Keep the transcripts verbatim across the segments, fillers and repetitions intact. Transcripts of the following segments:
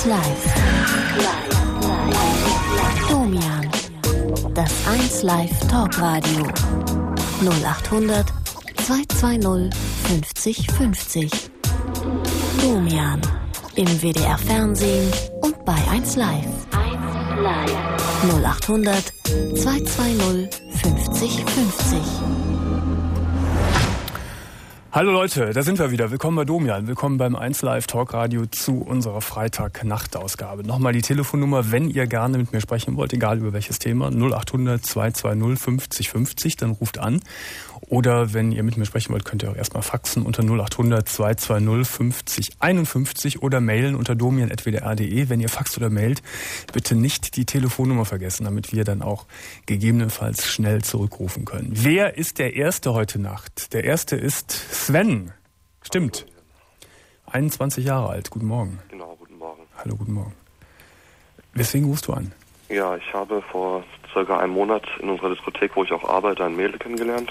eins Live. Domian. Das eins Live Talkradio. null achthundert zweihundertzweißig fünfzig fünfzig. Domian. Im W D R Fernsehen und bei eins Live. null achthundert zweihundertzweißig fünfzig fünfzig. Hallo Leute, da sind wir wieder. Willkommen bei Domian. Willkommen beim eins Live Talkradio zu unserer Freitag-Nachtausgabe. Nochmal die Telefonnummer, wenn ihr gerne mit mir sprechen wollt, egal über welches Thema, null achthundert zweihundertzweißig fünfzig fünfzig, dann ruft an. Oder wenn ihr mit mir sprechen wollt, könnt ihr auch erstmal faxen unter null achthundert zweihundertzweißig fünfzig einundfünfzig oder mailen unter domian at w d r punkt d e. Wenn ihr faxt oder mailt, bitte nicht die Telefonnummer vergessen, damit wir dann auch gegebenenfalls schnell zurückrufen können. Wer ist der Erste heute Nacht? Der Erste ist Sven. Stimmt. einundzwanzig Jahre alt. Guten Morgen. Genau, guten Morgen. Hallo, guten Morgen. Weswegen rufst du an? Ja, ich habe vor circa einem Monat in unserer Diskothek, wo ich auch arbeite, ein Mädel kennengelernt.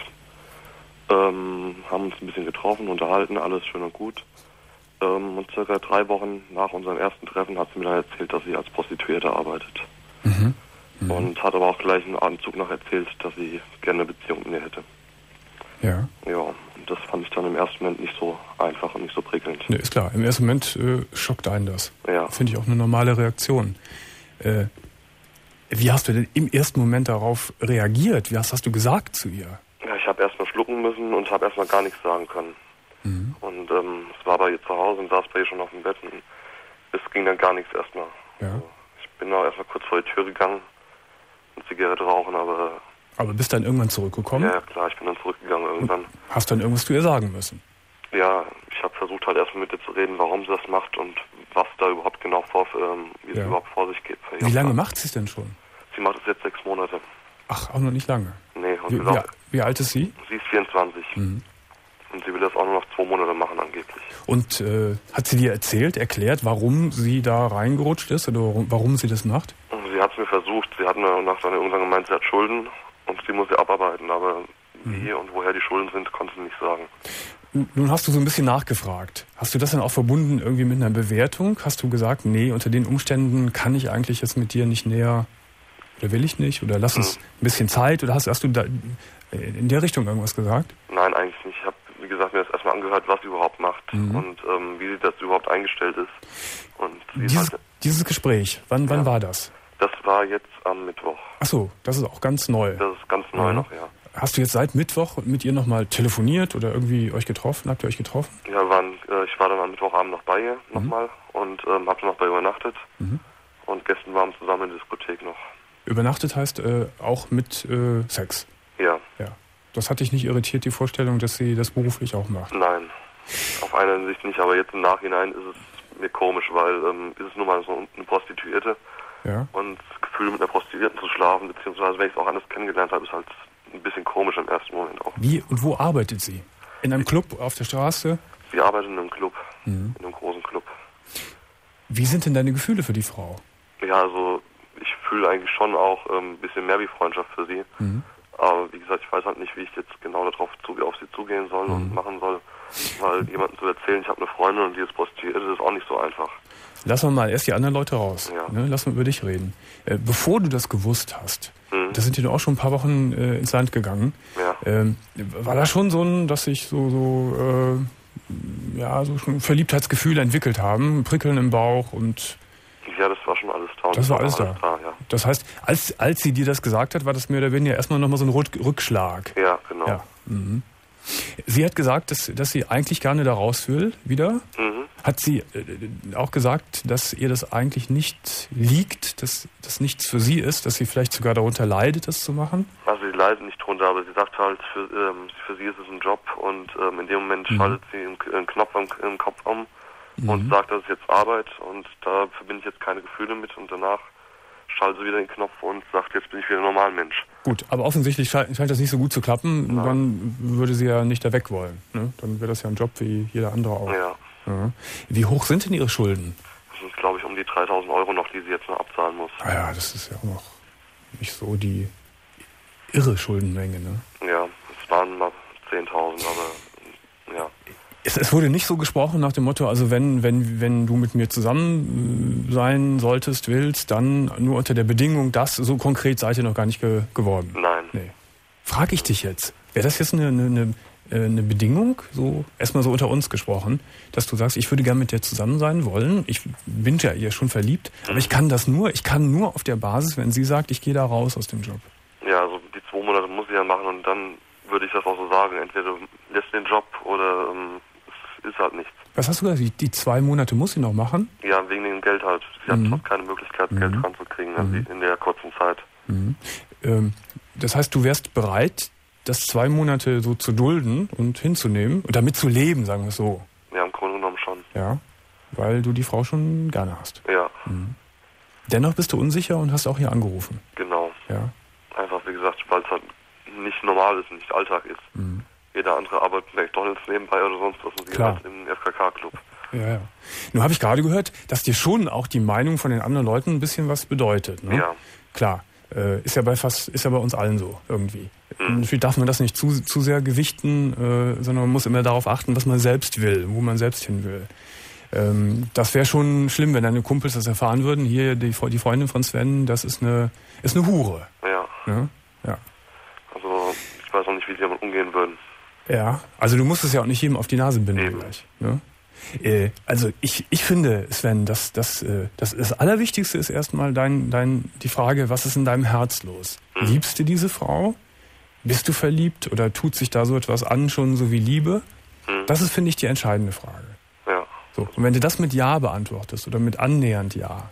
Ähm, haben uns ein bisschen getroffen, unterhalten, alles schön und gut. Ähm, und circa drei Wochen nach unserem ersten Treffen hat sie mir dann erzählt, dass sie als Prostituierte arbeitet. Mhm. Mhm. Und hat aber auch gleich einen Atemzug noch erzählt, dass sie gerne eine Beziehung mit mir hätte. Ja. Ja, und das fand ich dann im ersten Moment nicht so einfach und nicht so prickelnd. Ne, ist klar. Im ersten Moment äh, schockt einen das. Ja. Finde ich auch eine normale Reaktion. Äh, wie hast du denn im ersten Moment darauf reagiert? Wie hast, hast du gesagt zu ihr? Ja, ich habe erstmal schlucken müssen und habe erstmal gar nichts sagen können. Mhm. Und ähm, es war bei ihr zu Hause und saß bei ihr schon auf dem Bett und es ging dann gar nichts erstmal. Ja. Also ich bin auch erstmal kurz vor die Tür gegangen, eine Zigarette rauchen, aber... Aber bist dann irgendwann zurückgekommen? Ja, klar, ich bin dann zurückgegangen irgendwann. Und hast dann irgendwas zu ihr sagen müssen? Ja, ich habe versucht halt erstmal mit ihr zu reden, warum sie das macht und was da überhaupt genau vor, ähm, wie Ja. es überhaupt vor sich geht. Wie lange macht sie es denn schon? Sie macht es jetzt sechs Monate. Ach, auch noch nicht lange. Nee, und Wie, sie, wie, sagt, wie alt ist sie? sie ist vierundzwanzig. Mhm. Und sie will das auch nur noch zwei Monate machen angeblich. Und äh, hat sie dir erzählt, erklärt, warum sie da reingerutscht ist oder warum, warum sie das macht? Und sie hat es mir versucht, sie hat mir nach dann irgendwann gemeint, sie hat Schulden und sie muss sie abarbeiten, aber Mhm. wie und woher die Schulden sind, konnte sie nicht sagen. Nun hast du so ein bisschen nachgefragt. Hast du das dann auch verbunden irgendwie mit einer Bewertung? Hast du gesagt, nee, unter den Umständen kann ich eigentlich jetzt mit dir nicht näher oder will ich nicht oder lass uns Mhm. ein bisschen Zeit oder hast, hast du da in der Richtung irgendwas gesagt? Nein, eigentlich nicht. Ich habe, wie gesagt, mir das erstmal angehört, was sie überhaupt macht Mhm. und ähm, wie sie dazu überhaupt eingestellt ist. Und sie ist Dieses, halt, dieses Gespräch, wann, wann Ja. war das? das war jetzt am Mittwoch. Ach so, das ist auch ganz neu. Das ist ganz neu Mhm. noch, ja. Hast du jetzt seit Mittwoch mit ihr nochmal telefoniert oder irgendwie euch getroffen? Habt ihr euch getroffen? Ja, waren, äh, ich war dann am Mittwochabend noch bei ihr nochmal und ähm, habe noch bei ihr übernachtet. Mhm. Und gestern waren wir zusammen in der Diskothek noch. Übernachtet heißt äh, auch mit äh, Sex. Ja, Ja. Das hat dich nicht irritiert, die Vorstellung, dass sie das beruflich auch macht? nein. Auf einer Hinsicht nicht, aber jetzt im Nachhinein ist es mir komisch, weil ähm, ist es nun mal so eine Prostituierte Ja. und das Gefühl, mit einer Prostituierten zu schlafen, beziehungsweise wenn ich es auch anders kennengelernt habe, ist halt ein bisschen komisch im ersten Moment auch. Wie und wo arbeitet sie? In einem Club auf der Straße? Sie arbeitet in einem Club, Mhm. in einem großen Club. Wie sind denn deine Gefühle für die Frau? Ja, also ich fühle eigentlich schon auch ähm, ein bisschen mehr wie Freundschaft für sie. Mhm. Aber wie gesagt, ich weiß halt nicht, wie ich jetzt genau darauf zu, auf sie zugehen soll Mhm. und machen soll. Weil jemandem zu erzählen, ich habe eine Freundin und die ist prostituiert, das ist auch nicht so einfach. Lassen wir mal erst die anderen Leute raus. Ja. Ne? Lass mal über dich reden. Äh, bevor du das gewusst hast, Mhm. da sind ja auch schon ein paar Wochen äh, ins Land gegangen, Ja. ähm, war da schon so ein, dass sich so, so, äh, ja, so schon Verliebtheitsgefühle entwickelt haben, Prickeln im Bauch und Ja, das war schon alles da. das war alles da. da ja. Das heißt, als, als sie dir das gesagt hat, war das mehr oder weniger erstmal nochmal so ein Rück- Rückschlag. ja, genau. Ja. Mhm. Sie hat gesagt, dass, dass sie eigentlich gerne da raus will, wieder. Mhm. Hat sie äh, auch gesagt, dass ihr das eigentlich nicht liegt, dass das nichts für sie ist, dass sie vielleicht sogar darunter leidet, das zu machen? Also sie leidet nicht drunter, aber sie sagt halt, für, ähm, für sie ist es ein Job und ähm, in dem Moment Mhm. schaltet sie einen, einen Knopf im, im Kopf um und Mhm. sagt, das ist jetzt Arbeit und da verbinde ich jetzt keine Gefühle mit und danach schaltet sie wieder den Knopf und sagt, jetzt bin ich wieder ein normaler Mensch. Gut, aber offensichtlich scheint, scheint das nicht so gut zu klappen. Ja. Dann würde sie ja nicht da weg wollen. Ne? Dann wäre das ja ein Job wie jeder andere auch. Ja, Ja. Wie hoch sind denn ihre Schulden? das sind glaube ich um die dreitausend Euro noch, die sie jetzt noch abzahlen muss. Ah ja, das ist ja auch noch nicht so die irre Schuldenmenge. Ne? Ja, es waren mal zehntausend, aber ja. Es, es wurde nicht so gesprochen nach dem Motto, also wenn, wenn, wenn du mit mir zusammen sein solltest, willst, dann nur unter der Bedingung, dass, so konkret seid ihr noch gar nicht ge- geworden. Nein. Nee. Frag ich dich jetzt, wäre das jetzt eine, eine, eine Bedingung, so erstmal so unter uns gesprochen, dass du sagst, ich würde gerne mit dir zusammen sein wollen, ich bin ja ihr schon verliebt, mhm. aber ich kann das nur, ich kann nur auf der Basis, wenn sie sagt, ich gehe da raus aus dem Job. Ja, also die zwei Monate muss ich ja machen und dann würde ich das auch so sagen, entweder du lässt den Job oder ähm, es ist halt nichts. Was hast du gesagt, die, die zwei Monate muss sie noch machen? Ja, wegen dem Geld halt. Sie mhm. hat fast keine Möglichkeit, mhm. Geld ranzukriegen also mhm. in der kurzen Zeit. Mhm. Ähm, das heißt, du wärst bereit, das zwei Monate so zu dulden und hinzunehmen und damit zu leben, sagen wir es so. Ja, im Grunde genommen schon. Ja, weil du die Frau schon gerne hast. Ja. Mhm. Dennoch bist du unsicher und hast auch hier angerufen. Genau. Ja. Einfach, wie gesagt, weil es halt nicht normal ist, nicht Alltag ist. Mhm. Jeder andere arbeitet McDonalds nebenbei oder sonst was und sie halt im F K K-Club. Ja, ja. Nun habe ich gerade gehört, dass dir schon auch die Meinung von den anderen Leuten ein bisschen was bedeutet. Ne? Ja. Klar, äh, ist ja bei fast, ist ja bei uns allen so irgendwie. Mhm. Natürlich darf man das nicht zu, zu sehr gewichten, äh, sondern man muss immer darauf achten, was man selbst will, wo man selbst hin will. Ähm, das wäre schon schlimm, wenn deine Kumpels das erfahren würden. Hier, die, die Freundin von Sven, das ist eine, ist eine Hure. Ja. Ne? Ja. Also, ich weiß auch nicht, wie sie damit umgehen würden. Ja, also du musst es ja auch nicht jedem auf die Nase binden Eben. gleich. Ne? Äh, also ich, ich finde, Sven, das, das, äh, das, das Allerwichtigste ist erstmal dein, dein, die Frage, was ist in deinem Herz los? Mhm. Liebst du diese Frau? Bist du verliebt oder tut sich da so etwas an, schon so wie Liebe? Mhm. Das ist, finde ich, die entscheidende Frage. Ja. So, und wenn du das mit Ja beantwortest oder mit annähernd Ja,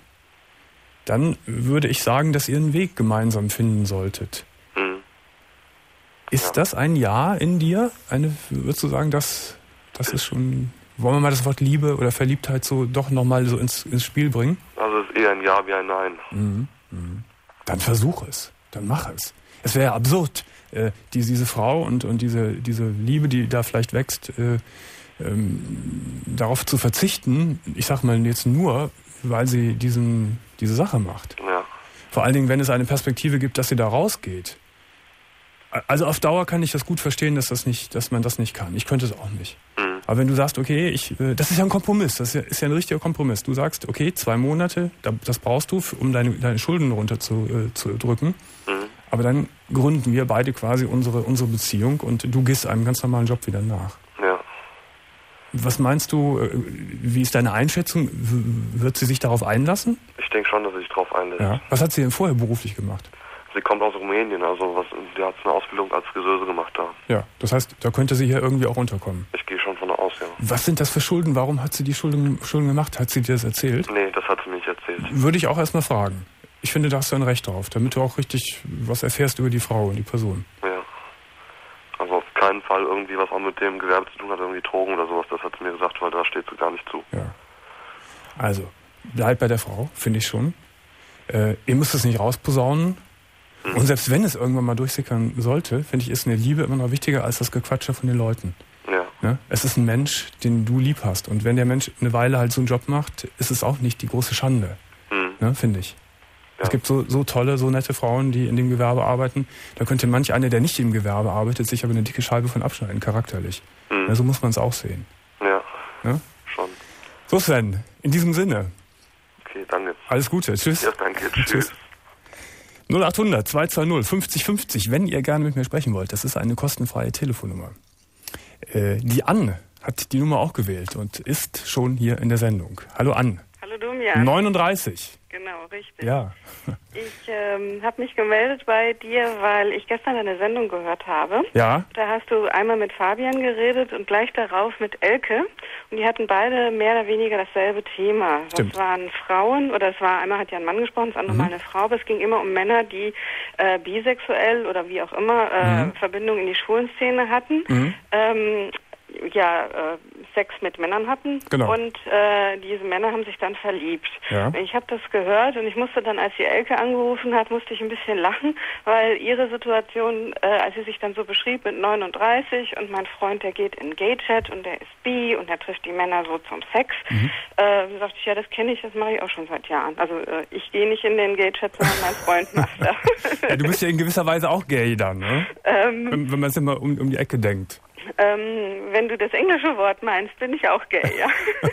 dann würde ich sagen, dass ihr einen Weg gemeinsam finden solltet. Mhm. Ist Ja. das ein Ja in dir? Eine, würdest du sagen, das, das ist schon... Wollen wir mal das Wort Liebe oder Verliebtheit so doch nochmal so ins, ins Spiel bringen? Also es ist eher ein Ja wie ein Nein. Mhm. Mhm. Dann versuch es. Dann mach es. Es wäre ja absurd, äh, die, diese Frau und, und diese, diese Liebe, die da vielleicht wächst, äh, ähm, darauf zu verzichten, ich sag mal jetzt nur, weil sie diesen, diese Sache macht. Ja. Vor allen Dingen, wenn es eine Perspektive gibt, dass sie da rausgeht. Also auf Dauer kann ich das gut verstehen, dass das nicht, dass man das nicht kann. Ich könnte es auch nicht. Mhm. Aber wenn du sagst, okay, ich, das ist ja ein Kompromiss, das ist ja, ist ja ein richtiger Kompromiss. Du sagst, okay, zwei Monate, das brauchst du, um deine, deine Schulden runter zu, äh, zu drücken. Mhm. Aber dann gründen wir beide quasi unsere, unsere Beziehung und du gehst einem ganz normalen Job wieder nach. Ja. Was meinst du, wie ist deine Einschätzung? Wird sie sich darauf einlassen? Ich denke schon, dass sie sich drauf einlässt. Ja. Was hat sie denn vorher beruflich gemacht? Sie kommt aus Rumänien, also was, die hat eine Ausbildung als Friseuse gemacht da. Ja, das heißt, da könnte sie hier irgendwie auch unterkommen. Ich gehe schon von aus, ja. Was sind das für Schulden? Warum hat sie die Schulden, Schulden gemacht? Hat sie dir das erzählt? Nee, das hat sie mir nicht erzählt. Würde ich auch erstmal fragen. Ich finde, da hast du ein Recht drauf, damit du auch richtig was erfährst über die Frau und die Person. Ja. Also auf keinen Fall irgendwie was auch mit dem Gewerbe zu tun hat, irgendwie Drogen oder sowas. Das hat sie mir gesagt, weil da steht sie gar nicht zu. Ja. Also, bleib bei der Frau, finde ich schon. Äh, ihr müsst es nicht rausposaunen. Mhm. Und selbst wenn es irgendwann mal durchsickern sollte, finde ich, ist eine Liebe immer noch wichtiger als das Gequatsche von den Leuten. Ja. Ne? Es ist ein Mensch, den du lieb hast. Und wenn der Mensch eine Weile halt so einen Job macht, ist es auch nicht die große Schande. Mhm. Ne, finde ich. Ja. Es gibt so, so tolle, so nette Frauen, die in dem Gewerbe arbeiten. Da könnte manch eine, der nicht im Gewerbe arbeitet, sich aber eine dicke Scheibe von abschneiden, charakterlich. Mhm. Ja, so muss man es auch sehen. Ja. Ne? Schon. So Sven, in diesem Sinne. Okay, danke. Alles Gute. Tschüss. Ja, danke. Tschüss. Tschüss. null acht hundert zwei zwei null fünfzig fünfzig, wenn ihr gerne mit mir sprechen wollt. Das ist eine kostenfreie Telefonnummer. Äh, die Ann hat die Nummer auch gewählt und ist schon hier in der Sendung. Hallo Ann. Hallo Domian. neununddreißig. Genau, richtig. Ja. Ich ähm, habe mich gemeldet bei dir, weil ich gestern eine Sendung gehört habe. Ja. Da hast du einmal mit Fabian geredet und gleich darauf mit Elke. Und die hatten beide mehr oder weniger dasselbe Thema. Stimmt. Das waren Frauen, oder es war, einmal hat ja ein Mann gesprochen, das andere Mhm. mal eine Frau, aber es ging immer um Männer, die äh, bisexuell oder wie auch immer äh, Mhm. Verbindungen in die schwulen Szene hatten. Mhm. Ähm, ja, äh, Sex mit Männern hatten. Genau. Und äh, diese Männer haben sich dann verliebt. Ja. Ich habe das gehört und ich musste dann, als die Elke angerufen hat, musste ich ein bisschen lachen, weil ihre Situation, äh, als sie sich dann so beschrieb mit neununddreißig und mein Freund, der geht in Gay-Chat und der ist bi und der trifft die Männer so zum Sex, Mhm. äh, sagte ich, ja, das kenne ich, das mache ich auch schon seit Jahren. Also äh, ich gehe nicht in den Gay-Chat, sondern mein Freund macht das. Ja, du bist ja in gewisser Weise auch gay dann, ne? ähm, Wenn, wenn man es immer um, um die Ecke denkt. Ähm, wenn du das englische Wort meinst, bin ich auch gay, ja.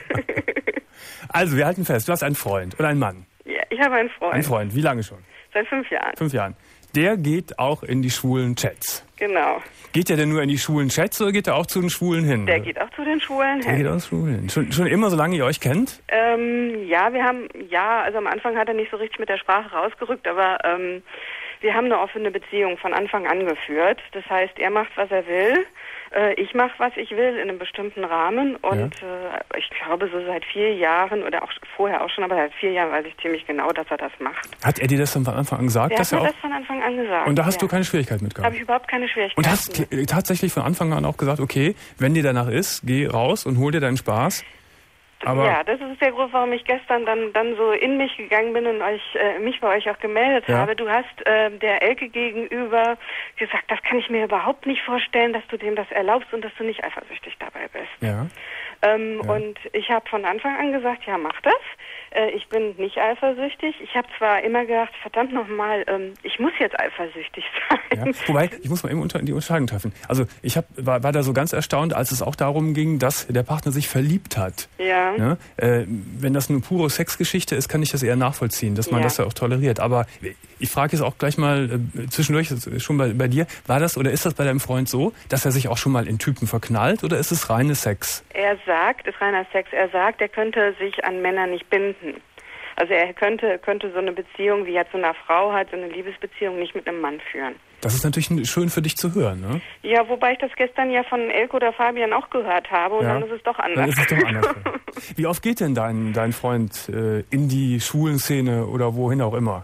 Also, wir halten fest, du hast einen Freund oder einen Mann. Ja, ich habe einen Freund. Einen Freund, wie lange schon? Seit fünf Jahren. Fünf Jahren. Der geht auch in die schwulen Chats. Genau. Geht der denn nur in die schwulen Chats oder geht er auch zu den Schwulen hin? Der geht auch zu den Schwulen der hin. geht auch zu den Schwulen hin. Schon, schon immer, solange ihr euch kennt? Ähm, ja, wir haben, ja, also am Anfang hat er nicht so richtig mit der Sprache rausgerückt, aber ähm, wir haben eine offene Beziehung von Anfang an geführt. Das heißt, er macht, was er will. Äh, ich mache, was ich will, in einem bestimmten Rahmen. Und ja. äh, ich glaube, so seit vier Jahren oder auch vorher auch schon, aber seit vier Jahren weiß ich ziemlich genau, dass er das macht. Hat er dir das dann von Anfang an gesagt? Der dass hat er mir auch das von Anfang an gesagt. Und da hast ja. du keine Schwierigkeit mit gehabt? Habe ich überhaupt keine Schwierigkeiten. Und hast t- tatsächlich von Anfang an auch gesagt, okay, wenn dir danach ist, geh raus und hol dir deinen Spaß? Aber ja, das ist der Grund, warum ich gestern dann dann so in mich gegangen bin und euch äh, mich bei euch auch gemeldet ja. habe. Du hast äh, der Elke gegenüber gesagt, das kann ich mir überhaupt nicht vorstellen, dass du dem das erlaubst und dass du nicht eifersüchtig dabei bist. Ja. Ähm, ja. Und ich habe von Anfang an gesagt, ja, mach das. Äh, ich bin nicht eifersüchtig. Ich habe zwar immer gedacht, verdammt nochmal, ähm, ich muss jetzt eifersüchtig sein. Ja. Wobei, ich muss mal eben unter, die Unterscheidung treffen. Also ich hab, war, war da so ganz erstaunt, als es auch darum ging, dass der Partner sich verliebt hat. Ja. Ne? Äh, wenn das eine pure Sexgeschichte ist, kann ich das eher nachvollziehen, dass man ja. das ja auch toleriert. Aber ich frage jetzt auch gleich mal äh, zwischendurch, schon bei, bei dir, war das oder ist das bei deinem Freund so, dass er sich auch schon mal in Typen verknallt oder ist es reine Sex? Er sagt, ist reiner Sex, er sagt, er könnte sich an Männer nicht binden. Also er könnte, könnte so eine Beziehung, wie er zu einer Frau hat, so eine Liebesbeziehung nicht mit einem Mann führen. Das ist natürlich schön für dich zu hören, ne? Ja, wobei ich das gestern ja von Elke oder Fabian auch gehört habe und ja. dann ist es doch anders. Dann ist es doch anders. Wie oft geht denn dein, dein Freund äh, in die Schwulenszene oder wohin auch immer?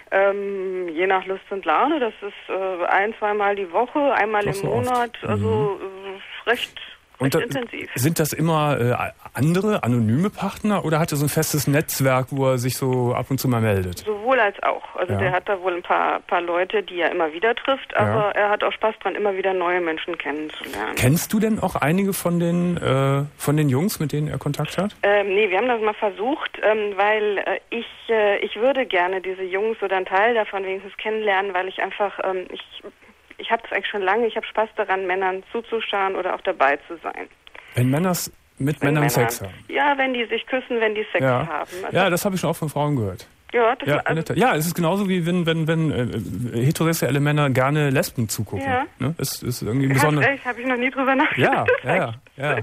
Ähm, je nach Lust und Laune, das ist äh, ein-, zweimal die Woche, einmal im Monat, oft. also mhm. äh, recht... Und da, intensiv. Sind das immer äh, andere, anonyme Partner oder hat er so ein festes Netzwerk, wo er sich so ab und zu mal meldet? Sowohl als auch. Also ja. der hat da wohl ein paar, paar Leute, die er immer wieder trifft, aber ja. er hat auch Spaß dran, immer wieder neue Menschen kennenzulernen. Kennst du denn auch einige von den, äh, von den Jungs, mit denen er Kontakt hat? Ähm, nee, wir haben das mal versucht, ähm, weil äh, ich, äh, ich würde gerne diese Jungs oder einen Teil davon wenigstens kennenlernen, weil ich einfach, ähm, ich... Ich habe das eigentlich schon lange, ich habe Spaß daran, Männern zuzuschauen oder auch dabei zu sein. Wenn Männer mit wenn Männern Männer, Sex haben? Ja, wenn die sich küssen, wenn die Sex ja. haben. Also ja, das habe ich schon auch von Frauen gehört. Ja, das ja, also ja, es ist genauso wie wenn, wenn, wenn äh, heterosexuelle Männer gerne Lesben zugucken. Ja. Ne? Es ist irgendwie besonders. Echt, habe ich noch nie drüber nachgedacht. Ja, ja, ja.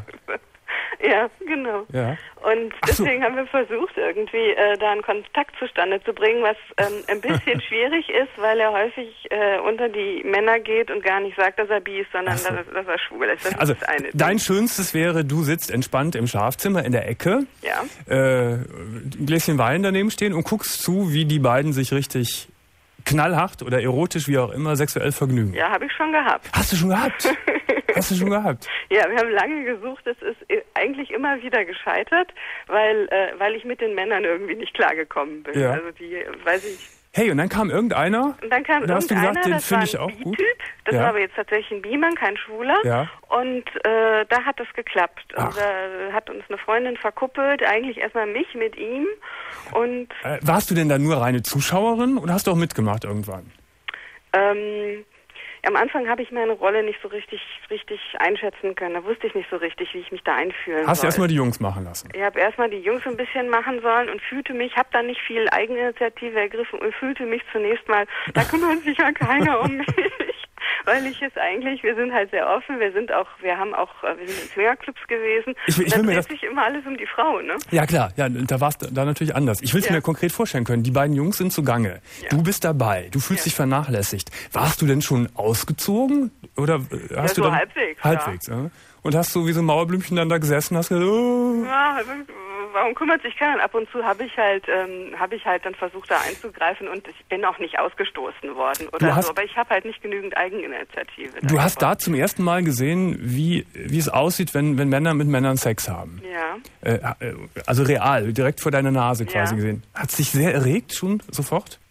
Ja, genau. Ja. Und deswegen so. haben wir versucht, irgendwie äh, da einen Kontakt zustande zu bringen, was ähm, ein bisschen schwierig ist, weil er häufig äh, unter die Männer geht und gar nicht sagt, dass er bi ist, sondern so. dass, dass er schwul ist. Das also ist das eine dein Ding. Schönstes wäre, du sitzt entspannt im Schlafzimmer in der Ecke, ja. äh, ein Gläschen Wein daneben stehen und guckst zu, wie die beiden sich richtig knallhart oder erotisch, wie auch immer, sexuell vergnügen. Ja, habe ich schon gehabt. Hast du schon gehabt? Hast du schon gehabt? Ja, wir haben lange gesucht. Es ist eigentlich immer wieder gescheitert, weil, äh, weil ich mit den Männern irgendwie nicht klargekommen bin. Ja. Also die, weiß ich. Hey, und dann kam irgendeiner? Und dann kam und dann hast du irgendeiner, gesagt, den das finde war ich ein auch gut. B-Typ. Das ja. war aber jetzt tatsächlich ein B-Mann, kein Schwuler. Ja. Und äh, da hat es geklappt. Ach. Und da hat uns eine Freundin verkuppelt, eigentlich erstmal mich mit ihm. Und äh, warst du denn da nur reine Zuschauerin oder hast du auch mitgemacht irgendwann? Ähm, am Anfang habe ich meine Rolle nicht so richtig richtig einschätzen können. Da wusste ich nicht so richtig, wie ich mich da einfühlen Hast soll. du erstmal die Jungs machen lassen? Ich habe erstmal die Jungs ein bisschen machen sollen und fühlte mich, habe da nicht viel Eigeninitiative ergriffen und fühlte mich zunächst mal, da kümmert sich ja keiner um mich. Weil ich es eigentlich, wir sind halt sehr offen, wir sind auch, wir haben auch, wir sind in Swingerclubs gewesen. Ich, ich und da will mir dreht das sich immer alles um die Frau, ne? Ja klar, ja, da war es da natürlich anders. Ich will es ja. mir konkret vorstellen können. Die beiden Jungs sind zugange. Ja. Du bist dabei. Du fühlst ja. dich vernachlässigt. Warst du denn schon ausgezogen oder hast ja, du so dann halbwegs? Halbwegs. Ja. Ja. Und hast so wie so ein Mauerblümchen dann da gesessen, hast gesagt, oh. Ja, warum kümmert sich keiner? Ab und zu habe ich halt, ähm, habe ich halt dann versucht, da einzugreifen und ich bin auch nicht ausgestoßen worden oder hast, so. Aber ich habe halt nicht genügend Eigeninitiative. Du hast da zum ersten Mal gesehen, wie wie es aussieht, wenn wenn Männer mit Männern Sex haben. Ja. Äh, also real, direkt vor deiner Nase quasi ja. gesehen. Hat es dich sehr erregt schon sofort?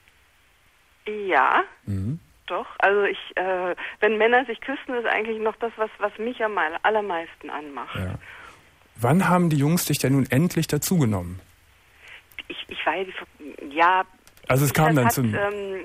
Ja. Mhm. Doch, also ich, äh, wenn Männer sich küssen, ist eigentlich noch das, was, was mich am allermeisten anmacht. Ja. Wann haben die Jungs dich denn nun endlich dazugenommen? Ich, ich weiß, ja. Also es kam dann hat, zum... Ähm,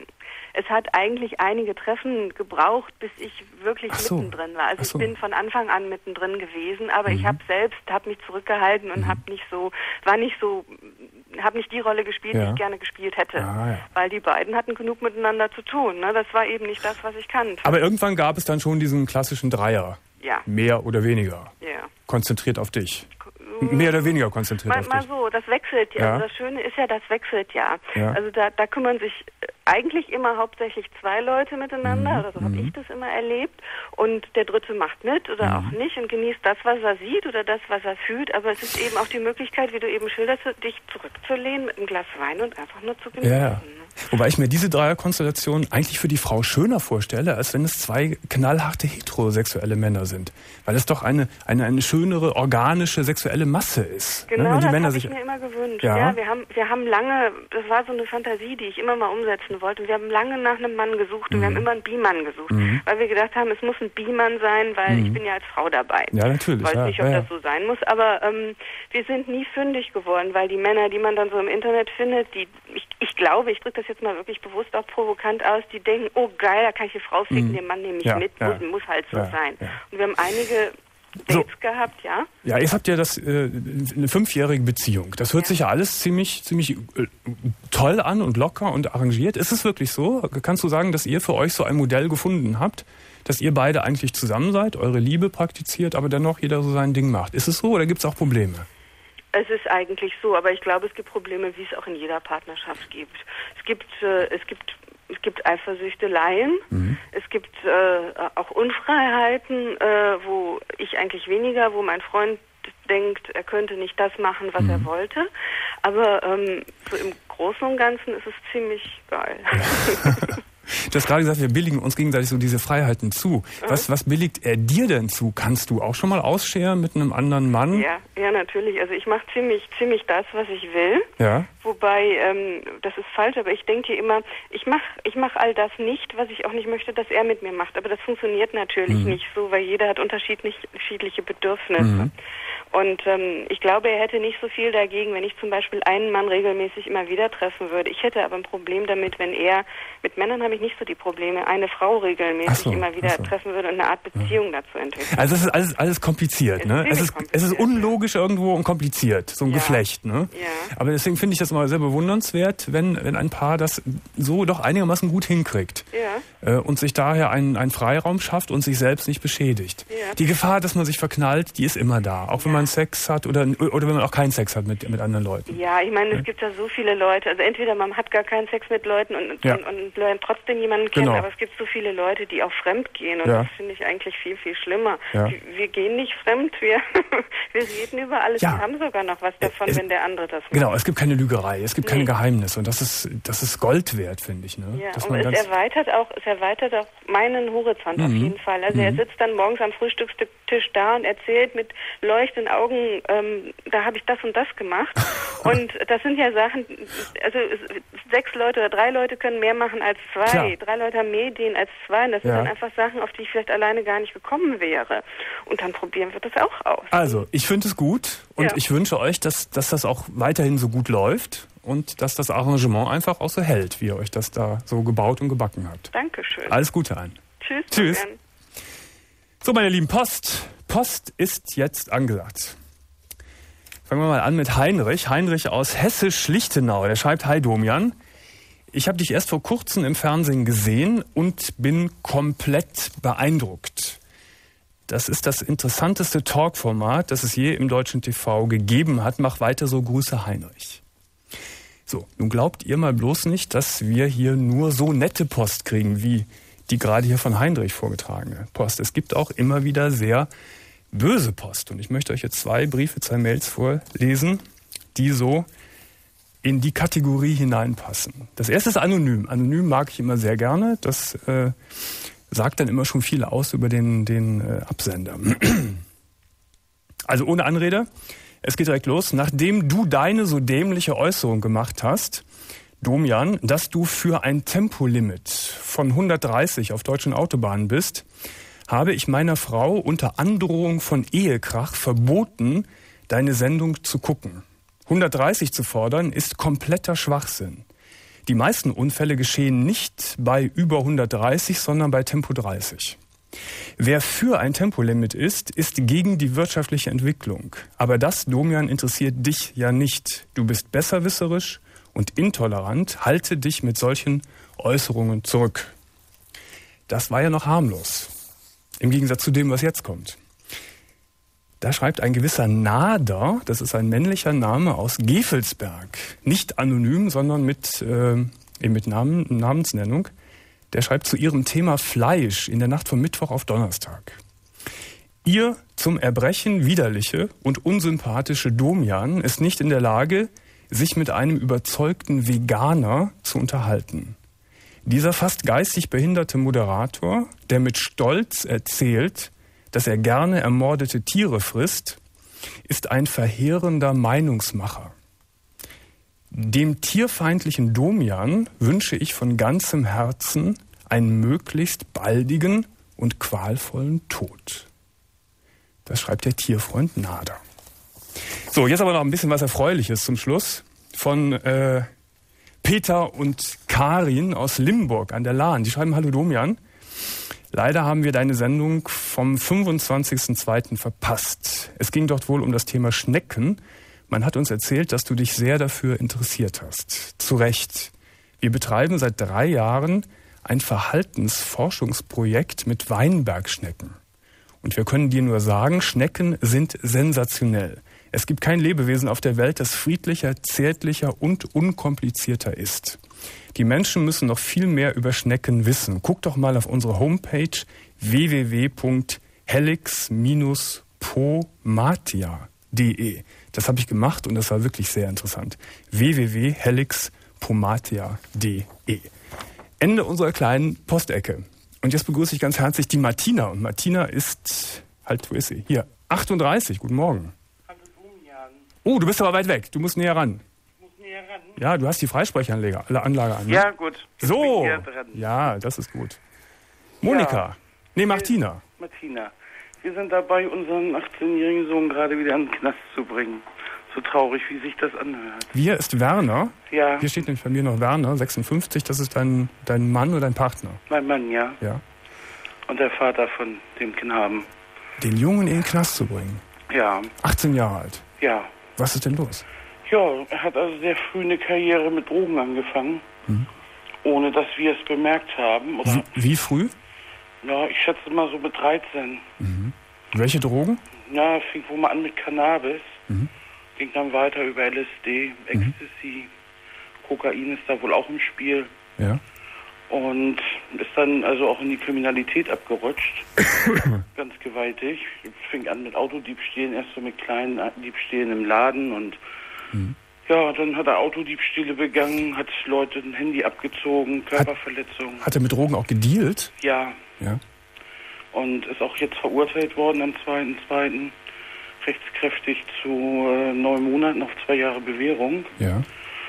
es hat eigentlich einige Treffen gebraucht, bis ich wirklich so. mittendrin war. Also so. ich bin von Anfang an mittendrin gewesen, aber mhm. ich habe selbst, habe mich zurückgehalten und mhm. habe nicht so, war nicht so, habe nicht die Rolle gespielt, ja. die ich gerne gespielt hätte. Ah, ja. Weil die beiden hatten genug miteinander zu tun. Ne? Das war eben nicht das, was ich kannte. Aber irgendwann gab es dann schon diesen klassischen Dreier. Ja. Mehr oder weniger. Ja. Konzentriert auf dich. Mehr oder weniger konzentriert mal, auf mal dich. Mal so, das wechselt ja. ja. Also das Schöne ist ja, das wechselt ja. ja. Also da, da kümmern sich eigentlich immer hauptsächlich zwei Leute miteinander, mhm. oder so habe ich das immer erlebt. Und der Dritte macht mit oder mhm. auch nicht und genießt das, was er sieht oder das, was er fühlt. Aber es ist eben auch die Möglichkeit, wie du eben schilderst, dich zurückzulehnen mit einem Glas Wein und einfach nur zu genießen. Ja. Ne? Wobei ich mir diese Dreierkonstellation eigentlich für die Frau schöner vorstelle, als wenn es zwei knallharte heterosexuelle Männer sind. Weil es doch eine, eine, eine schönere, organische, sexuelle Masse ist. Genau, ne? Wenn die das Männer habe sich ich mir immer gewünscht. Ja, ja wir, haben, wir haben lange, das war so eine Fantasie, die ich immer mal umsetzen wollte. Und wir haben lange nach einem Mann gesucht und mhm. wir haben immer einen Bi-Mann gesucht. Mhm. Weil wir gedacht haben, es muss ein Bi-Mann sein, weil mhm. ich bin ja als Frau dabei. Ja, natürlich. Ich weiß ja, nicht, ob ja, das so sein muss, aber ähm, wir sind nie fündig geworden, weil die Männer, die man dann so im Internet findet, die, ich, ich glaube, ich drücke das jetzt mal wirklich bewusst auch provokant aus, die denken, oh geil, da kann ich die Frau ficken, mhm. den Mann nehme ich ja, mit, ja. muss, muss halt so ja, sein. Ja. Und wir haben einige Dates so. gehabt, ja? Ja, jetzt habt ihr das, äh, eine fünfjährige Beziehung. Das hört ja. sich ja alles ziemlich, ziemlich äh, toll an und locker und arrangiert. Ist es wirklich so? Kannst du sagen, dass ihr für euch so ein Modell gefunden habt, dass ihr beide eigentlich zusammen seid, eure Liebe praktiziert, aber dennoch jeder so sein Ding macht? Ist es so oder gibt es auch Probleme? Es ist eigentlich so, aber ich glaube, es gibt Probleme, wie es auch in jeder Partnerschaft gibt. Es gibt, äh, es gibt Es gibt Eifersüchteleien, mhm. es gibt äh, auch Unfreiheiten, äh, wo ich eigentlich weniger, wo mein Freund denkt, er könnte nicht das machen, was mhm. er wollte. Aber ähm, so im Großen und Ganzen ist es ziemlich geil. Du hast gerade gesagt, wir billigen uns gegenseitig so diese Freiheiten zu. Was, was billigt er dir denn zu? Kannst du auch schon mal ausscheren mit einem anderen Mann? Ja, ja, natürlich. Also ich mache ziemlich, ziemlich das, was ich will. Ja. Wobei, ähm, das ist falsch, aber ich denke immer, ich mache ich mach all das nicht, was ich auch nicht möchte, dass er mit mir macht. Aber das funktioniert natürlich mhm. nicht so, weil jeder hat unterschiedlich, unterschiedliche Bedürfnisse. Mhm. Und ähm, ich glaube, er hätte nicht so viel dagegen, wenn ich zum Beispiel einen Mann regelmäßig immer wieder treffen würde. Ich hätte aber ein Problem damit, wenn er, mit Männern habe ich nicht so die Probleme, eine Frau regelmäßig so, immer wieder so. treffen würde und eine Art Beziehung ja. dazu entwickeln. Also es ist alles, alles kompliziert, es ne? Ist es, ist, kompliziert, es ist unlogisch ja. irgendwo und kompliziert, so ein ja. Geflecht, ne? Ja. Aber deswegen finde ich das immer sehr bewundernswert, wenn, wenn ein Paar das so doch einigermaßen gut hinkriegt. Ja. Äh, und sich daher einen, einen Freiraum schafft und sich selbst nicht beschädigt. Ja. Die Gefahr, dass man sich verknallt, die ist immer da. Auch wenn ja. man Sex hat oder, oder wenn man auch keinen Sex hat mit, mit anderen Leuten. Ja, ich meine, es ja. gibt ja so viele Leute. Also entweder man hat gar keinen Sex mit Leuten und, ja. und, und lernt trotzdem jemanden kennen, genau. aber es gibt so viele Leute, die auch fremd gehen und ja. das finde ich eigentlich viel, viel schlimmer. Ja. Wir, wir gehen nicht fremd, wir, wir reden über alles ja. und haben sogar noch was davon, es, wenn der andere das macht. Genau, es gibt keine Lügerei, es gibt nee. keine Geheimnisse und das ist, das ist Gold wert, finde ich. Ne? Ja, Dass und man es ganz erweitert auch, es erweitert auch meinen Horizont mhm. auf jeden Fall. Also mhm. er sitzt dann morgens am Frühstückstisch da und erzählt mit leuchtenden Augen, ähm, da habe ich das und das gemacht. Und das sind ja Sachen, also sechs Leute oder drei Leute können mehr machen als zwei. Klar. Drei Leute haben mehr Ideen als zwei. Und das ja. sind dann einfach Sachen, auf die ich vielleicht alleine gar nicht gekommen wäre. Und dann probieren wir das auch aus. Also, ich finde es gut und ja. ich wünsche euch, dass, dass das auch weiterhin so gut läuft und dass das Arrangement einfach auch so hält, wie ihr euch das da so gebaut und gebacken habt. Dankeschön. Alles Gute ein. Tschüss. Tschüss. So, meine lieben, Post. Post ist jetzt angesagt. Fangen wir mal an mit Heinrich. Heinrich aus Hessisch-Lichtenau. Der schreibt: Hi Domian. Ich habe dich erst vor kurzem im Fernsehen gesehen und bin komplett beeindruckt. Das ist das interessanteste Talkformat, das es je im deutschen T V gegeben hat. Mach weiter so, Grüße Heinrich. So, nun glaubt ihr mal bloß nicht, dass wir hier nur so nette Post kriegen, wie die gerade hier von Heinrich vorgetragene Post. Es gibt auch immer wieder sehr böse Post. Und ich möchte euch jetzt zwei Briefe, zwei Mails vorlesen, die so in die Kategorie hineinpassen. Das erste ist anonym. Anonym mag ich immer sehr gerne. Das äh, sagt dann immer schon viel aus über den, den äh, Absender. Also ohne Anrede. Es geht direkt los. Nachdem du deine so dämliche Äußerung gemacht hast, Domian, dass du für ein Tempolimit von hundertdreißig auf deutschen Autobahnen bist, habe ich meiner Frau unter Androhung von Ehekrach verboten, deine Sendung zu gucken. hundertdreißig zu fordern ist kompletter Schwachsinn. Die meisten Unfälle geschehen nicht bei über hundertdreißig, sondern bei Tempo dreißig. Wer für ein Tempolimit ist, ist gegen die wirtschaftliche Entwicklung. Aber das, Domian, interessiert dich ja nicht. Du bist besserwisserisch und intolerant. Halte dich mit solchen Äußerungen zurück. Das war ja noch harmlos. Im Gegensatz zu dem, was jetzt kommt. Da schreibt ein gewisser Nader, das ist ein männlicher Name aus Gevelsberg, nicht anonym, sondern mit, äh, mit Namen, Namensnennung. Der schreibt zu ihrem Thema Fleisch in der Nacht von Mittwoch auf Donnerstag. Ihr zum Erbrechen widerliche und unsympathische Domian ist nicht in der Lage, sich mit einem überzeugten Veganer zu unterhalten. Dieser fast geistig behinderte Moderator, der mit Stolz erzählt, dass er gerne ermordete Tiere frisst, ist ein verheerender Meinungsmacher. Dem tierfeindlichen Domian wünsche ich von ganzem Herzen einen möglichst baldigen und qualvollen Tod. Das schreibt der Tierfreund Nader. So, jetzt aber noch ein bisschen was Erfreuliches zum Schluss von äh, Peter und Karin aus Limburg an der Lahn. Die schreiben: Hallo Domian. Leider haben wir deine Sendung vom fünfundzwanzigsten zweiten verpasst. Es ging dort wohl um das Thema Schnecken. Man hat uns erzählt, dass du dich sehr dafür interessiert hast. Zu Recht. Wir betreiben seit drei Jahren ein Verhaltensforschungsprojekt mit Weinbergschnecken. Und wir können dir nur sagen, Schnecken sind sensationell. Es gibt kein Lebewesen auf der Welt, das friedlicher, zärtlicher und unkomplizierter ist. Die Menschen müssen noch viel mehr über Schnecken wissen. Guck doch mal auf unsere Homepage w w w punkt helix Bindestrich pomatia punkt de. Das habe ich gemacht und das war wirklich sehr interessant. w w w punkt helix pomatia punkt de. Ende unserer kleinen Postecke. Und jetzt begrüße ich ganz herzlich die Martina. Und Martina ist, halt, wo ist sie? Hier, achtunddreißig. Guten Morgen. Hallo Domian. Oh, du bist aber weit weg. Du musst näher ran. Ich muss näher ran. Ja, du hast die Freisprechanlage Anlage an. Ne? Ja, gut. Ich so. bin hier dran. Ja, das ist gut. Monika. Ja. Nee, Martina. Martina. Wir sind dabei, unseren achtzehnjährigen Sohn gerade wieder in den Knast zu bringen. So traurig, wie sich das anhört. Wir ist Werner. Ja. Hier steht nämlich bei mir noch Werner, sechsundfünfzig. Das ist dein, dein Mann oder dein Partner? Mein Mann, ja. Ja. Und der Vater von dem Knaben. Den Jungen in den Knast zu bringen? Ja. achtzehn Jahre alt? Ja. Was ist denn los? Ja, er hat also sehr früh eine Karriere mit Drogen angefangen. Mhm. Ohne dass wir es bemerkt haben. Oder wie, wie früh? Ja, ich schätze mal so mit dreizehn. Mhm. Welche Drogen? Ja, fing wohl mal an mit Cannabis. Mhm. Ging dann weiter über L S D, Ecstasy, mhm. Kokain ist da wohl auch im Spiel. Ja. Und ist dann also auch in die Kriminalität abgerutscht. Ganz gewaltig. Fing an mit Autodiebstählen, erst so mit kleinen Diebstählen im Laden. Und mhm. ja, dann hat er Autodiebstähle begangen, hat Leute ein Handy abgezogen, Körperverletzungen. Hat, hat er mit Drogen auch gedealt? Ja. Ja. Und ist auch jetzt verurteilt worden am zweiten zweiten rechtskräftig zu äh, neun Monaten auf zwei Jahre Bewährung. Ja.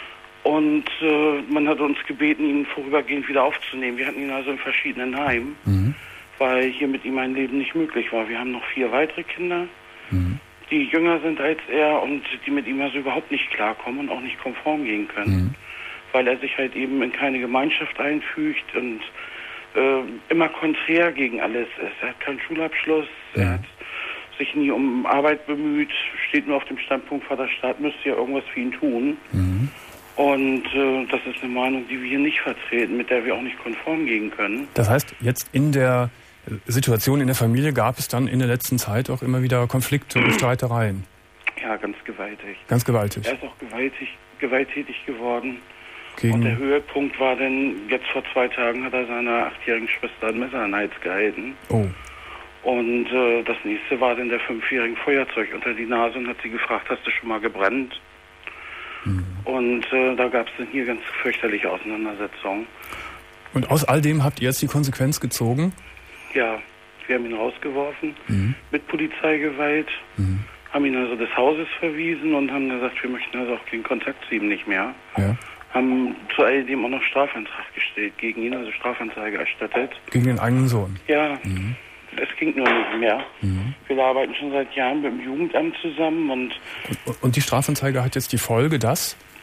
Und äh, man hat uns gebeten, ihn vorübergehend wieder aufzunehmen. Wir hatten ihn also in verschiedenen Heimen, mhm. weil hier mit ihm ein Leben nicht möglich war. Wir haben noch vier weitere Kinder, mhm. die jünger sind als er und die mit ihm also überhaupt nicht klarkommen und auch nicht konform gehen können. Mhm. Weil er sich halt eben in keine Gemeinschaft einfügt und äh, immer konträr gegen alles ist. Er hat keinen Schulabschluss, ja. Er hat sich nie um Arbeit bemüht, steht nur auf dem Standpunkt, Vaterstaat müsste ja irgendwas für ihn tun. Mhm. Und äh, das ist eine Meinung, die wir hier nicht vertreten, mit der wir auch nicht konform gehen können. Das heißt, jetzt in der Situation in der Familie gab es dann in der letzten Zeit auch immer wieder Konflikte und Streitereien? Ja, ganz gewaltig. Ganz gewaltig? Er ist auch gewaltig, gewalttätig geworden. Gegen und der Höhepunkt war dann, jetzt vor zwei Tagen hat er seiner achtjährigen Schwester ein Messer an den Hals gehalten. Oh. Und äh, das nächste war dann der fünfjährigen Feuerzeug unter die Nase und hat sie gefragt, hast du schon mal gebrannt? Mhm. Und äh, da gab es dann hier ganz fürchterliche Auseinandersetzungen. Und aus all dem habt ihr jetzt die Konsequenz gezogen? Ja, wir haben ihn rausgeworfen mhm. mit Polizeigewalt, mhm. haben ihn also des Hauses verwiesen und haben gesagt, wir möchten also auch den Kontakt zu ihm nicht mehr. Ja. Haben zu all dem auch noch Strafantrag gestellt gegen ihn, also Strafanzeige erstattet. Gegen den eigenen Sohn? Ja. Mhm. Es ging nur nicht mehr. Mhm. Wir arbeiten schon seit Jahren mit dem Jugendamt zusammen. Und, und und die Strafanzeige hat jetzt die Folge, dass?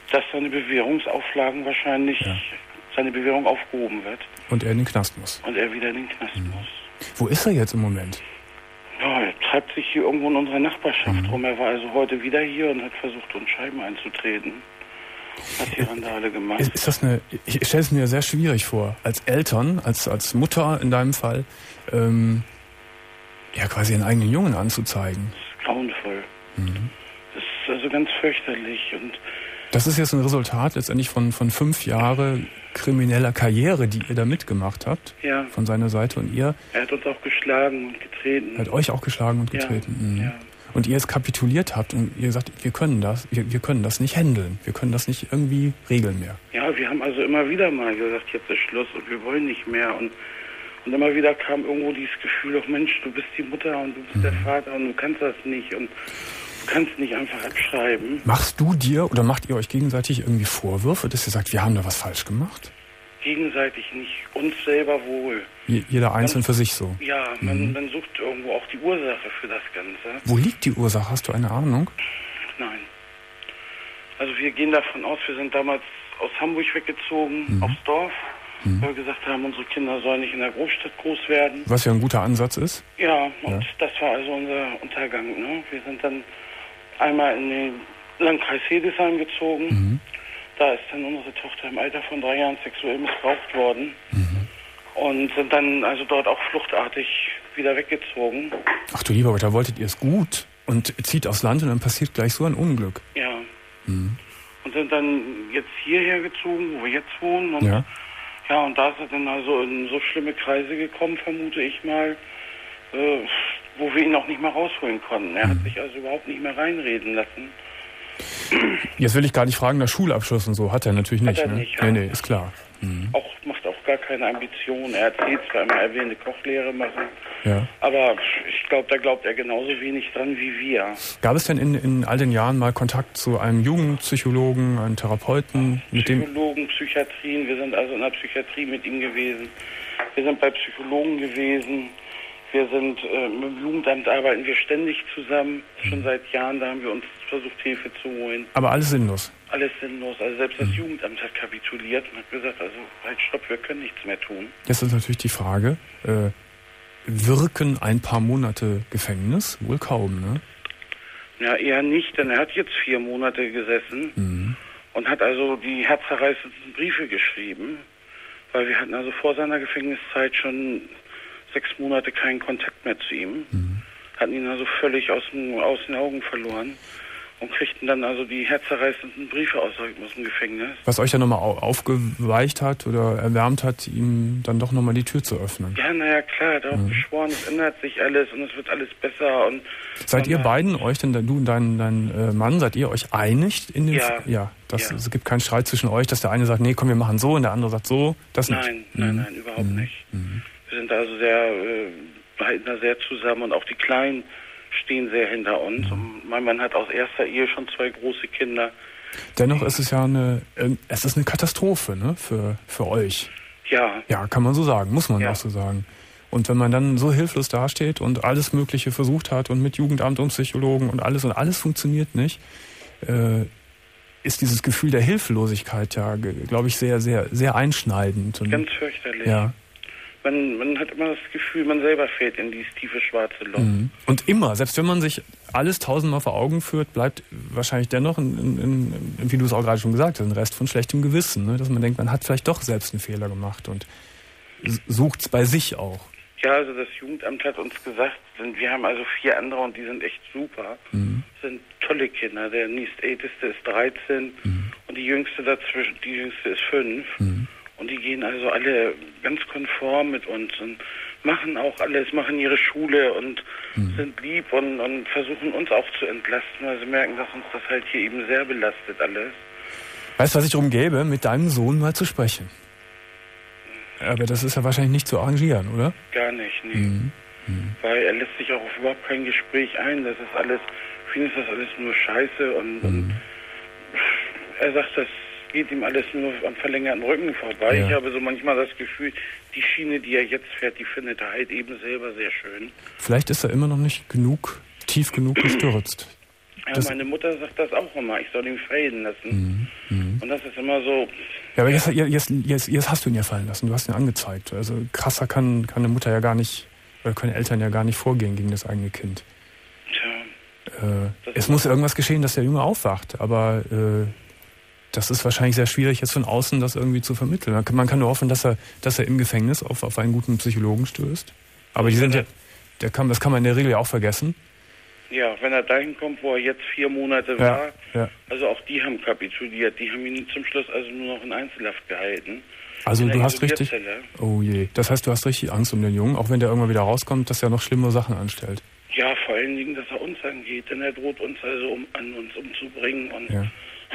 Dass seine Bewährungsauflagen wahrscheinlich, ja. seine Bewährung aufgehoben wird. Und er in den Knast muss. Und er wieder in den Knast mhm. muss. Wo ist er jetzt im Moment? Ja, er treibt sich hier irgendwo in unserer Nachbarschaft mhm. rum. Er war also heute wieder hier und hat versucht, uns Scheiben einzutreten. Hat hier Randale gemacht. Ist, ist das eine, ich stelle es mir sehr schwierig vor, als Eltern, als, als Mutter in deinem Fall, ähm, ja quasi einen eigenen Jungen anzuzeigen. Das ist grauenvoll. Mhm. Das ist also ganz fürchterlich. Und das ist jetzt ein Resultat letztendlich von, von fünf Jahren krimineller Karriere, die ihr da mitgemacht habt. Ja. Von seiner Seite. Und ihr... Er hat uns auch geschlagen und getreten. Er hat euch auch geschlagen und getreten. Ja. Mhm. Ja. Und ihr es kapituliert habt und ihr sagt, wir können das, wir, wir können das nicht handeln. Wir können das nicht irgendwie regeln mehr. Ja, wir haben also immer wieder mal gesagt, jetzt ist Schluss und wir wollen nicht mehr. Und, und immer wieder kam irgendwo dieses Gefühl, oh Mensch, du bist die Mutter und du bist mhm. der Vater und du kannst das nicht und du kannst nicht einfach abschreiben. Machst du dir oder macht ihr euch gegenseitig irgendwie Vorwürfe, dass ihr sagt, wir haben da was falsch gemacht? Gegenseitig nicht, uns selber wohl. Jeder einzeln man, für sich so? Ja, man, mhm. man sucht irgendwo auch die Ursache für das Ganze. Wo liegt die Ursache? Hast du eine Ahnung? Nein. Also wir gehen davon aus, wir sind damals aus Hamburg weggezogen, mhm. aufs Dorf, mhm. weil wir gesagt haben, unsere Kinder sollen nicht in der Großstadt groß werden. Was ja ein guter Ansatz ist. Ja, und ja. das war also unser Untergang. Ne? Wir sind dann einmal in den Landkreis Hildesheim gezogen. Mhm. Da ist dann unsere Tochter im Alter von drei Jahren sexuell missbraucht worden. Mhm. Und sind dann also dort auch fluchtartig wieder weggezogen. Ach du lieber Gott, da wolltet ihr es gut und zieht aufs Land und dann passiert gleich so ein Unglück. Ja. Mhm. Und sind dann jetzt hierher gezogen, wo wir jetzt wohnen. Und ja. ja, und da ist er dann also in so schlimme Kreise gekommen, vermute ich mal, äh, wo wir ihn auch nicht mehr rausholen konnten. Er mhm. hat sich also überhaupt nicht mehr reinreden lassen. Jetzt will ich gar nicht fragen, nach Schulabschluss und so hat er natürlich nicht. Hat er ne? nicht, nee, nee, ist klar. Mhm. Auch, macht auch gar keine Ambition. Er erzählt zwar immer, er will eine Kochlehre machen, ja. aber ich glaube, da glaubt er genauso wenig dran wie wir. Gab es denn in, in all den Jahren mal Kontakt zu einem Jugendpsychologen, einem Therapeuten? Mit Psychologen, Psychiatrien, wir sind also in der Psychiatrie mit ihm gewesen. Wir sind bei Psychologen gewesen. Wir sind äh, mit dem Jugendamt arbeiten wir ständig zusammen, schon seit Jahren, da haben wir uns versucht, Hilfe zu holen. Aber alles sinnlos? Alles sinnlos. Also selbst das mhm. Jugendamt hat kapituliert und hat gesagt, also halt stopp, wir können nichts mehr tun. Jetzt ist natürlich die Frage, äh, wirken ein paar Monate Gefängnis? Wohl kaum, ne? Ja, eher nicht, denn er hat jetzt vier Monate gesessen mhm. und hat also die herzzerreißendsten Briefe geschrieben, weil wir hatten also vor seiner Gefängniszeit schon sechs Monate keinen Kontakt mehr zu ihm, mhm. hatten ihn also völlig aus, dem, aus den Augen verloren und kriegten dann also die herzzerreißenden Briefe aus, aus dem Gefängnis. Was euch dann nochmal aufgeweicht hat oder erwärmt hat, ihm dann doch nochmal die Tür zu öffnen. Ja, naja, klar, er hat auch mhm. geschworen, es ändert sich alles und es wird alles besser. Und seid ihr beiden euch, denn du und dein, dein äh, Mann, seid ihr euch einig? In den ja. F- ja, das, ja. Es gibt keinen Streit zwischen euch, dass der eine sagt, nee, komm, wir machen so und der andere sagt so, das nicht? Nein, nein, mhm. nein, überhaupt mhm. nicht. Mhm. Wir sind also sehr, äh, halten da sehr zusammen und auch die Kleinen stehen sehr hinter uns. Mhm. Und mein Mann hat aus erster Ehe schon zwei große Kinder. Dennoch ist es ja eine, es ist eine Katastrophe, ne, für, für euch. Ja. Ja, kann man so sagen, muss man ja. auch so sagen. Und wenn man dann so hilflos dasteht und alles Mögliche versucht hat und mit Jugendamt und Psychologen und alles und alles funktioniert nicht, äh, ist dieses Gefühl der Hilflosigkeit ja, glaube ich, sehr, sehr, sehr einschneidend. Und, ganz fürchterlich. Ja. Man, man hat immer das Gefühl, man selber fällt in dieses tiefe schwarze Loch. Mhm. Und immer, selbst wenn man sich alles tausendmal vor Augen führt, bleibt wahrscheinlich dennoch, ein, ein, ein, wie du es auch gerade schon gesagt hast, ein Rest von schlechtem Gewissen. Ne? Dass man denkt, man hat vielleicht doch selbst einen Fehler gemacht und sucht es bei sich auch. Ja, also das Jugendamt hat uns gesagt, wir haben also vier andere und die sind echt super. Mhm. Das sind tolle Kinder. Der nächstälteste ist dreizehn mhm. und die jüngste dazwischen, die jüngste ist fünf. Mhm. Und die gehen also alle ganz konform mit uns und machen auch alles, machen ihre Schule und mhm. sind lieb und, und versuchen uns auch zu entlasten, weil sie merken, dass uns das halt hier eben sehr belastet alles. Weißt du, was ich darum gäbe, mit deinem Sohn mal zu sprechen? Aber das ist ja wahrscheinlich nicht zu arrangieren, oder? Gar nicht, nee. Mhm. Mhm. Weil er lässt sich auch auf überhaupt kein Gespräch ein. Das ist alles, für ihn ist das alles nur Scheiße und, mhm. und er sagt, das geht ihm alles nur am verlängerten Rücken vorbei. Ja. Ich habe so manchmal das Gefühl, die Schiene, die er jetzt fährt, die findet er halt eben selber sehr schön. Vielleicht ist er immer noch nicht genug, tief genug gestürzt. Ja, das, meine Mutter sagt das auch immer, ich soll ihn fallen lassen. Mhm. Mhm. Und das ist immer so... Ja, aber jetzt, jetzt, jetzt, jetzt hast du ihn ja fallen lassen, du hast ihn angezeigt. Also krasser kann, kann eine Mutter ja gar nicht, oder können Eltern ja gar nicht vorgehen gegen das eigene Kind. Tja. Äh, es muss irgendwas geschehen, dass der Junge aufwacht, aber äh, das ist wahrscheinlich sehr schwierig, jetzt von außen das irgendwie zu vermitteln. Man kann, man kann nur hoffen, dass er, dass er im Gefängnis auf, auf einen guten Psychologen stößt. Aber die sind ja, der kann, das kann man in der Regel ja auch vergessen. Ja, wenn er dahin kommt, wo er jetzt vier Monate Ja, war, ja. also auch die haben kapituliert. Die haben ihn zum Schluss also nur noch in Einzelhaft gehalten. Also In du der hast richtig... Isolierzelle. Oh je. Das heißt, du hast richtig Angst um den Jungen, auch wenn der irgendwann wieder rauskommt, dass er noch schlimme Sachen anstellt. Ja, vor allen Dingen, dass er uns angeht, denn er droht uns also um, an uns umzubringen. Und Ja.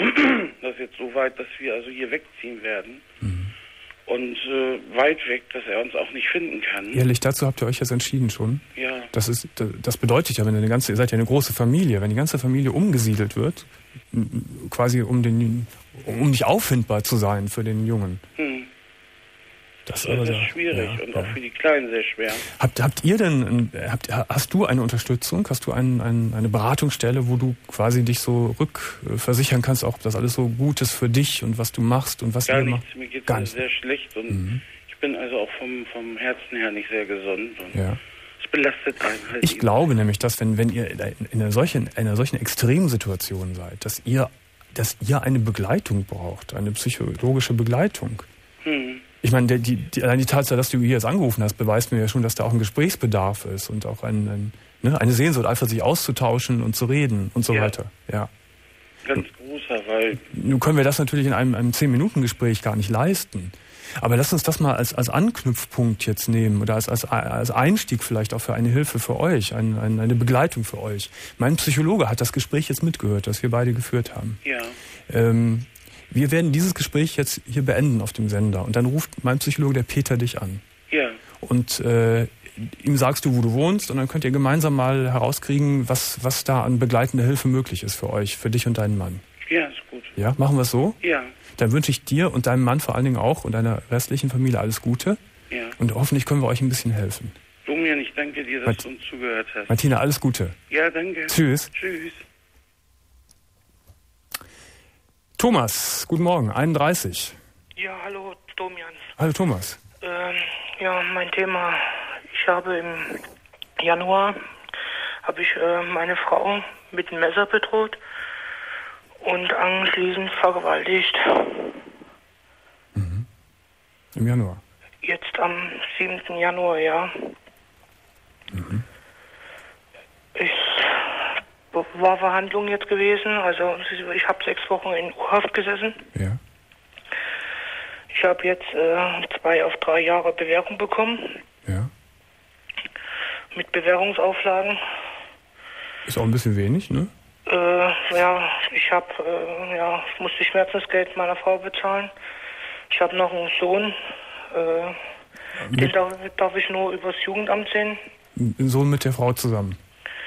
das ist jetzt so weit, dass wir also hier wegziehen werden. Mhm. Und äh, weit weg, dass er uns auch nicht finden kann. Ehrlich, dazu habt ihr euch jetzt entschieden schon? Ja. Das ist, das bedeutet ja, wenn eine ganze, ihr seid ja eine große Familie, wenn die ganze Familie umgesiedelt wird, quasi um den, um nicht auffindbar zu sein für den Jungen. Hm. Das, Das ist aber, schwierig ja, und ja. auch für die Kleinen sehr schwer. Habt, habt ihr denn, habt, hast du eine Unterstützung? Hast du ein, ein, eine Beratungsstelle, wo du quasi dich so rückversichern kannst, auch ob das alles so gut ist für dich und was du machst und was Gar ihr nichts, macht? mir geht Gar es nichts. sehr schlecht und Mhm. ich bin also auch vom, vom Herzen her nicht sehr gesund. Und Ja. es belastet einen halt. Ich eben. glaube nämlich, dass wenn, wenn ihr in einer solchen, einer solchen Extremsituation seid, dass ihr, dass ihr eine Begleitung braucht, eine psychologische Begleitung. Hm. Ich meine, der, die, die, allein die Tatsache, dass du hier jetzt angerufen hast, beweist mir ja schon, dass da auch ein Gesprächsbedarf ist und auch ein, ein, ne, eine Sehnsucht, einfach sich auszutauschen und zu reden und so Ja. weiter. Ja. Ganz großer, weil Nun können wir das natürlich in einem, einem zehn-Minuten-Gespräch gar nicht leisten. Aber lass uns das mal als, als Anknüpfpunkt jetzt nehmen oder als, als, als Einstieg vielleicht auch für eine Hilfe für euch, ein, ein, eine Begleitung für euch. Mein Psychologe hat das Gespräch jetzt mitgehört, das wir beide geführt haben. ja, Ähm, wir werden dieses Gespräch jetzt hier beenden auf dem Sender und dann ruft mein Psychologe, der Peter, dich an. ja, Und äh, ihm sagst du, wo du wohnst und dann könnt ihr gemeinsam mal herauskriegen, was, was da an begleitender Hilfe möglich ist für euch, für dich und deinen Mann. ja, ist gut. Ja, machen wir es so? Ja, Dann wünsche ich dir und deinem Mann vor allen Dingen auch und deiner restlichen Familie alles Gute ja. und hoffentlich können wir euch ein bisschen helfen. Domian, ich danke dir, dass Mart- du uns zugehört hast. Martina, alles Gute. Ja, danke. Tschüss. Tschüss. Thomas, guten Morgen, einunddreißig. Ja, hallo, Domian. Hallo Thomas. Ähm, ja, mein Thema, ich habe im Januar, habe ich äh, meine Frau mit einem Messer bedroht und anschließend vergewaltigt. Im Januar. Jetzt am siebten Januar, ja. Mhm. Ich war Verhandlung jetzt gewesen, also ich habe sechs Wochen in U-Haft gesessen. Ja. Ich habe jetzt äh, zwei auf drei Jahre Bewährung bekommen, Ja. mit Bewährungsauflagen. Ist auch ein bisschen wenig, ne? Äh, ja, ich habe, äh, ja, ich musste Schmerzensgeld meiner Frau bezahlen. Ich habe noch einen Sohn, äh, den darf, darf ich nur übers Jugendamt sehen. Ein Sohn mit der Frau zusammen.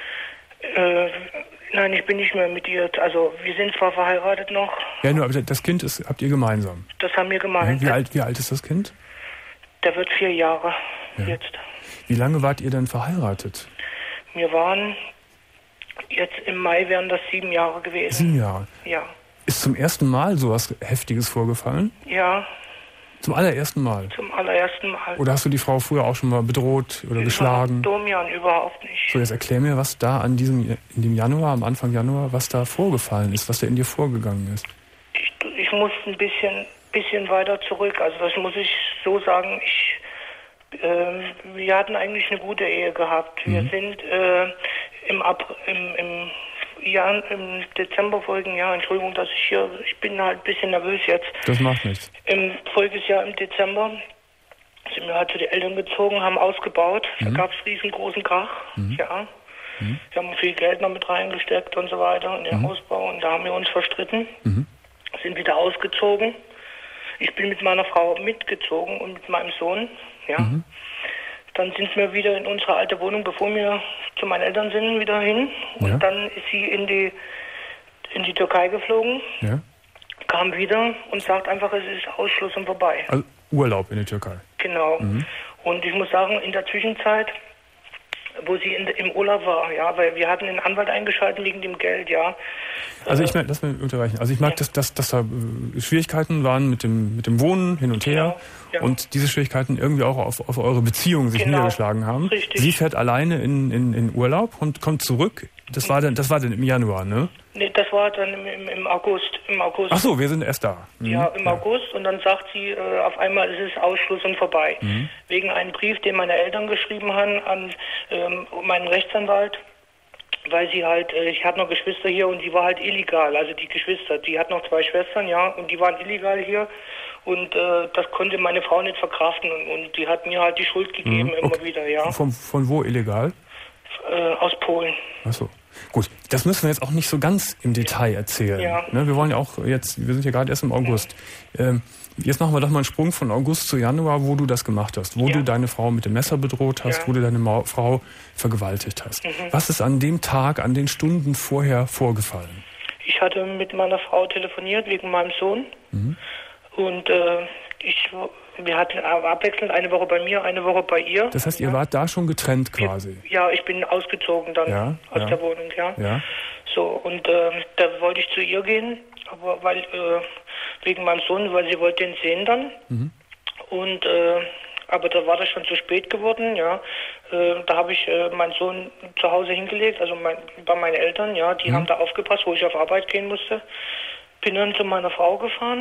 Äh, nein, ich bin nicht mehr mit ihr, also wir sind zwar verheiratet noch, Ja, nur, aber das Kind ist, habt ihr gemeinsam. das haben wir Ja, gemeint. wie, alt, wie alt ist das Kind? Der wird vier Jahre Ja. jetzt. Wie lange wart ihr denn verheiratet? Wir waren, jetzt im Mai wären das sieben Jahre gewesen. Sieben Jahre. Ja, Ist zum ersten Mal sowas Heftiges vorgefallen? ja, Zum allerersten Mal? zum allerersten Mal. Oder hast du die Frau früher auch schon mal bedroht oder geschlagen? Domian, überhaupt nicht. So, jetzt erklär mir, was da an diesem, in dem Januar, am Anfang Januar, was da vorgefallen ist, was da in dir vorgegangen ist. Ich, ich muss ein bisschen, bisschen weiter zurück. Also das muss ich so sagen. Ich, ähm, wir hatten eigentlich eine gute Ehe gehabt. Wir Mhm. sind äh, im, Ab im, im, Jahr, im Dezember vorigen Jahr, Entschuldigung, dass ich hier, ich bin halt ein bisschen nervös jetzt. Das macht nichts. Im voriges Jahr im Dezember sind wir halt zu den Eltern gezogen, haben ausgebaut. Da gab es riesengroßen Krach. Ja. Wir haben viel Geld noch mit reingesteckt und so weiter in den Ausbau und da haben wir uns verstritten. Sind wieder ausgezogen. Ich bin mit meiner Frau mitgezogen und mit meinem Sohn. Ja. Dann sind wir wieder in unsere alte Wohnung, bevor wir zu meinen Eltern sind, wieder hin. Und Ja. dann ist sie in die in die Türkei geflogen, Ja? kam wieder und sagt einfach, es ist Ausschluss und vorbei. Also Urlaub in der Türkei. Genau. Und ich muss sagen, in der Zwischenzeit wo sie in, im Urlaub war, ja, weil wir hatten einen Anwalt eingeschaltet wegen dem Geld, ja. Also ich merke, lass mich unterbrechen. Also ich mag, ja. dass, dass, dass da Schwierigkeiten waren mit dem, mit dem Wohnen hin und her ja, ja. und diese Schwierigkeiten irgendwie auch auf, auf eure Beziehung sich genau. niedergeschlagen haben. Richtig. Sie fährt alleine in, in, in Urlaub und kommt zurück. Das war dann, das war dann im Januar, ne? Nee, das war dann im, im, im August. Im August. Ach so, wir sind erst da. Mhm. Ja, im ja. August. Und dann sagt sie, äh, auf einmal ist es Ausschluss und vorbei. Mhm. Wegen einem Brief, den meine Eltern geschrieben haben an ähm, meinen Rechtsanwalt. Weil sie halt, äh, ich hatte noch Geschwister hier und die war halt illegal. Also die Geschwister, die hat noch zwei Schwestern, ja, und die waren illegal hier. Und äh, das konnte meine Frau nicht verkraften. Und, und die hat mir halt die Schuld gegeben, mhm. okay. immer wieder, ja. Von, von wo illegal? Äh, aus Polen. Ach so. Gut, das müssen wir jetzt auch nicht so ganz im Detail erzählen. Ja. Ne, wir wollen ja auch jetzt, wir sind ja gerade erst im August. Ja. Ähm, jetzt machen wir doch mal einen Sprung von August zu Januar, wo du das gemacht hast. Wo ja. du deine Frau mit dem Messer bedroht hast, ja. wo du deine Ma- Frau vergewaltigt hast. Mhm. Was ist an dem Tag, an den Stunden vorher vorgefallen? Ich hatte mit meiner Frau telefoniert wegen meinem Sohn. Mhm. Und äh, ich... Wir hatten abwechselnd eine Woche bei mir, eine Woche bei ihr. Das heißt, ihr ja. wart da schon getrennt quasi? Ja, ich bin ausgezogen dann ja, aus ja. der Wohnung, ja. ja. So, und äh, da wollte ich zu ihr gehen, aber weil, äh, wegen meinem Sohn, weil sie wollte ihn sehen dann. Mhm. Und, äh, aber da war das schon zu spät geworden, ja. Äh, da habe ich äh, meinen Sohn zu Hause hingelegt, also mein, bei meinen Eltern, ja. Die mhm. haben da aufgepasst, wo ich auf Arbeit gehen musste. Bin dann zu meiner Frau gefahren.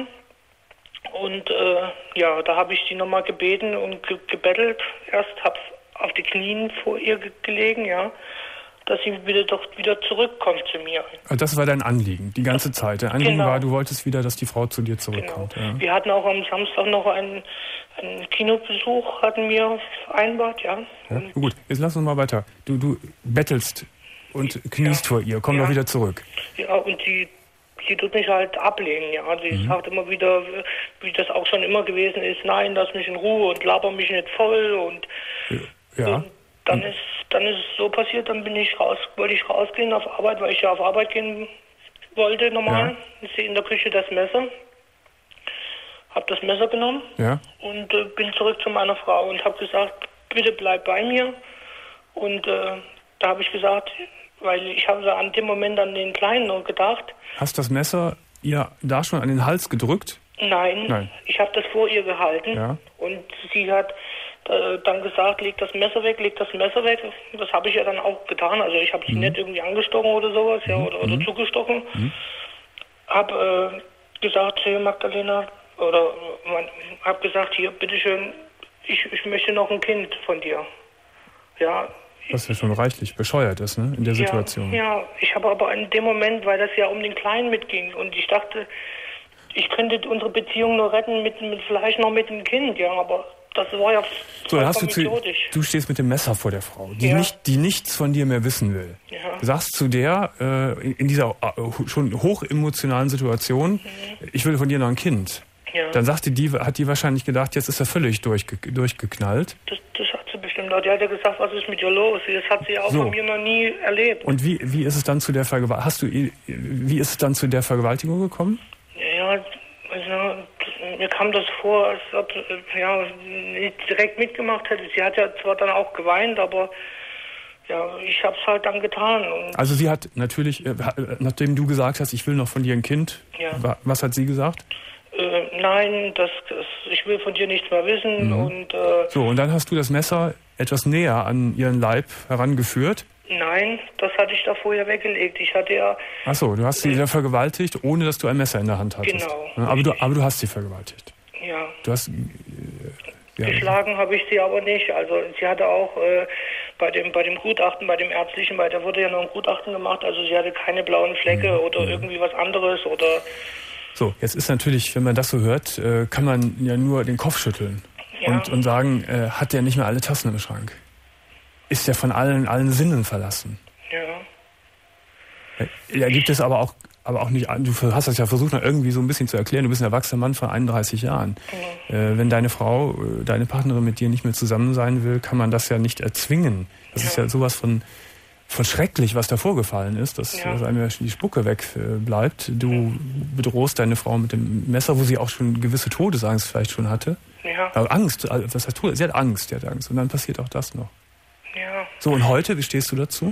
Und äh, ja, da habe ich sie nochmal gebeten und ge- gebettelt. Erst habe auf die Knien vor ihr ge- gelegen, ja, dass sie wieder doch wieder zurückkommt zu mir. Also das war dein Anliegen, die ganze Zeit. Dein Anliegen genau. war, du wolltest wieder, dass die Frau zu dir zurückkommt. Genau. Ja. Wir hatten auch am Samstag noch einen, einen Kinobesuch, hatten wir vereinbart, ja. ja. Gut, jetzt lass uns mal weiter. Du, du bettelst und kniest ja. vor ihr, komm ja. doch wieder zurück. Ja, und sie... Sie tut mich halt ablehnen, ja. Sie mhm. sagt immer wieder, wie das auch schon immer gewesen ist, nein, lass mich in Ruhe und laber mich nicht voll und, ja. und dann mhm. ist dann ist es so passiert, dann bin ich raus, wollte ich rausgehen auf Arbeit, weil ich ja auf Arbeit gehen wollte normal. Ja. Ich sehe in der Küche das Messer, habe das Messer genommen ja. und äh, bin zurück zu meiner Frau und habe gesagt, bitte bleib bei mir. Und äh, da habe ich gesagt, weil ich habe an dem Moment an den Kleinen noch gedacht. Hast das Messer ihr da schon an den Hals gedrückt? Nein, Nein. ich habe das vor ihr gehalten. Ja. Und sie hat äh, dann gesagt, leg das Messer weg, leg das Messer weg. Das habe ich ja dann auch getan. Also ich habe sie mhm. nicht irgendwie angestochen oder sowas, mhm. ja, oder, oder mhm. zugestochen. Mhm. Habe äh, gesagt, hey Magdalena, oder habe gesagt, hier, bitteschön, ich, ich möchte noch ein Kind von dir. Ja. Was ja schon reichlich bescheuert ist, ne, in der Situation. Ja, ja. Ich habe aber in dem Moment, weil das ja um den Kleinen mitging und ich dachte, ich könnte unsere Beziehung nur retten, mit, mit vielleicht noch mit dem Kind, ja, aber das war ja so, hast du, zu, du stehst mit dem Messer vor der Frau, die, ja. nicht, die nichts von dir mehr wissen will. Ja. Du sagst zu der, äh, in, in dieser äh, schon hochemotionalen Situation, mhm. ich will von dir noch ein Kind. Ja. Dann sagte die, hat die wahrscheinlich gedacht, jetzt ist er völlig durchge, durchgeknallt. Das, das hat sie bestimmt auch. Die hat ja gesagt, was ist mit ihr los? Das hat sie auch so. Von mir noch nie erlebt. Und wie, wie ist es dann zu der Vergewaltigung? Hast du, wie ist es dann zu der Vergewaltigung gekommen? Ja, also, mir kam das vor, als ob ja nicht direkt mitgemacht hätte. Sie hat ja zwar dann auch geweint, aber ja, ich habe es halt dann getan. Und also sie hat natürlich, äh, nachdem du gesagt hast, ich will noch von dir ein Kind, ja. was hat sie gesagt? Äh, nein, das, das, ich will von dir nichts mehr wissen. Mhm. Und, äh, so, und dann hast du das Messer etwas näher an ihren Leib herangeführt? Nein, das hatte ich da vorher weggelegt. Ich hatte ja... Ach so, du hast sie äh, vergewaltigt, ohne dass du ein Messer in der Hand hattest. Genau. Aber du, aber du hast sie vergewaltigt. Ja. Du hast... Äh, ja. Geschlagen habe ich sie aber nicht. Also sie hatte auch äh, bei dem bei dem Gutachten, bei dem ärztlichen, bei der wurde ja noch ein Gutachten gemacht. Also sie hatte keine blauen Flecke mhm. oder mhm. irgendwie was anderes oder... So, jetzt ist natürlich, wenn man das so hört, äh, kann man ja nur den Kopf schütteln ja. und, und sagen, äh, hat der nicht mehr alle Tassen im Schrank? Ist der von allen, allen Sinnen verlassen? Ja. Ja, gibt es aber auch, aber auch nicht, du hast das ja versucht, noch irgendwie so ein bisschen zu erklären, du bist ein erwachsener Mann von einunddreißig Jahren. Mhm. Äh, wenn deine Frau, deine Partnerin mit dir nicht mehr zusammen sein will, kann man das ja nicht erzwingen. Das ja. ist ja sowas von... von schrecklich, was da vorgefallen ist, dass, ja. dass einem die Spucke wegbleibt. Du bedrohst deine Frau mit dem Messer, wo sie auch schon gewisse Todesangst vielleicht schon hatte. Ja. Aber Angst, was heißt Tod? Sie hat Angst, sie hat Angst. Und dann passiert auch das noch. Ja. So, und heute, wie stehst du dazu?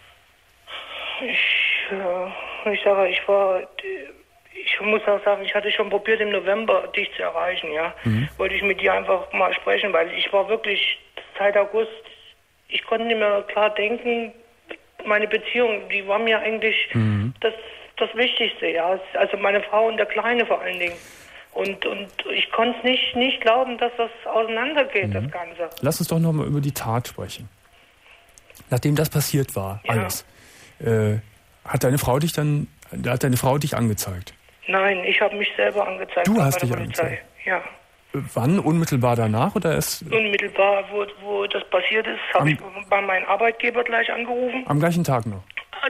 Ich, äh, ich sage, ich war, ich muss auch sagen, ich hatte schon probiert im November dich zu erreichen, ja. Mhm. Wollte ich mit dir einfach mal sprechen, weil ich war wirklich seit August, ich konnte nicht mehr klar denken, meine Beziehung, die war mir eigentlich mhm. das, das Wichtigste, ja. Also meine Frau und der Kleine vor allen Dingen. Und, und ich konnte es nicht, nicht glauben, dass das auseinandergeht, mhm. das Ganze. Lass uns doch nochmal über die Tat sprechen. Nachdem das passiert war, ja. alles, äh, hat deine Frau dich dann, hat deine Frau dich angezeigt? Nein, ich habe mich selber angezeigt. Du hast dich angezeigt? Ja. Wann? Unmittelbar danach oder erst? Unmittelbar, wo, wo das passiert ist, habe ich bei meinem Arbeitgeber gleich angerufen. Am gleichen Tag noch?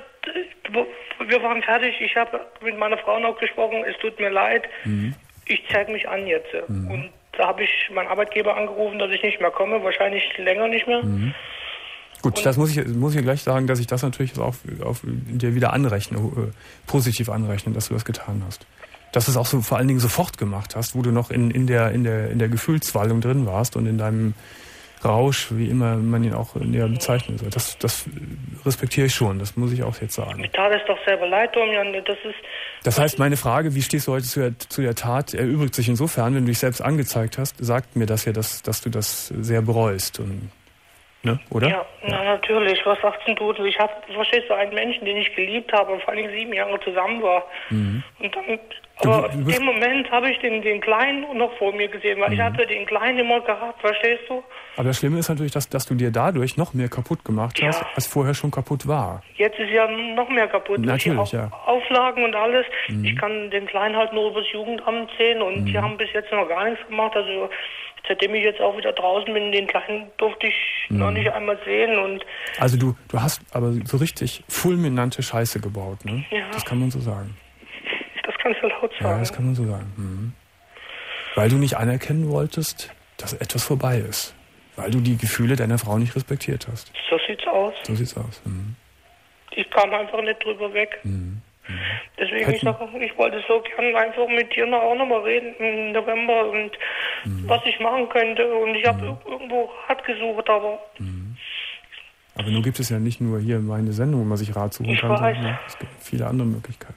Wir waren fertig, ich habe mit meiner Frau noch gesprochen, es tut mir leid, mhm. ich zeige mich an jetzt. Mhm. Und da habe ich meinen Arbeitgeber angerufen, dass ich nicht mehr komme, wahrscheinlich länger nicht mehr. Mhm. Gut, und das muss ich, muss ich gleich sagen, dass ich das natürlich auf, auf dir wieder anrechne, äh, positiv anrechne, dass du das getan hast. Dass du es auch so vor allen Dingen sofort gemacht hast, wo du noch in, in, der, in, der, in der Gefühlswallung drin warst und in deinem Rausch, wie immer man ihn auch näher bezeichnen soll. Das, das respektiere ich schon, das muss ich auch jetzt sagen. Mir tat es doch selber leid, Domian, das ist... Das heißt, meine Frage, wie stehst du heute zu der, zu der Tat, erübrigt sich insofern, wenn du dich selbst angezeigt hast, sagt mir das ja, dass, dass du das sehr bereust und... Ne, oder? Ja, na natürlich. Was sagst denn du? Ich habe, verstehst du, einen Menschen, den ich geliebt habe und vor allem sieben Jahre zusammen war. Mhm. Und dann, aber du, du in dem Moment habe ich den, den Kleinen noch vor mir gesehen, weil mhm. ich hatte den Kleinen immer gehabt, verstehst du? Aber das Schlimme ist natürlich, dass, dass du dir dadurch noch mehr kaputt gemacht hast, ja. als vorher schon kaputt war. Jetzt ist ja noch mehr kaputt. Natürlich, ja. Auflagen und alles. Mhm. Ich kann den Kleinen halt nur übers Jugendamt sehen und mhm. die haben bis jetzt noch gar nichts gemacht. Also seitdem ich jetzt auch wieder draußen bin, den Kleinen durfte ich mhm. noch nicht einmal sehen. Und also du, du hast aber so richtig fulminante Scheiße gebaut, ne? Ja. Das kann man so sagen. Das kannst du laut sagen. Ja, das kann man so sagen. Mhm. Weil du nicht anerkennen wolltest, dass etwas vorbei ist. Weil du die Gefühle deiner Frau nicht respektiert hast. So sieht's aus. So sieht's aus. Mhm. Ich kam einfach nicht drüber weg. Mhm. Mhm. Deswegen, Hätten, ich sage, ich wollte so gern einfach mit dir noch auch nochmal reden im November und mhm. was ich machen könnte. Und ich habe mhm. irgendwo Rat gesucht, aber... Mhm. Aber nun gibt es ja nicht nur hier meine Sendung, wo man sich Rat suchen ich kann. Weiß. Sondern, es gibt viele andere Möglichkeiten.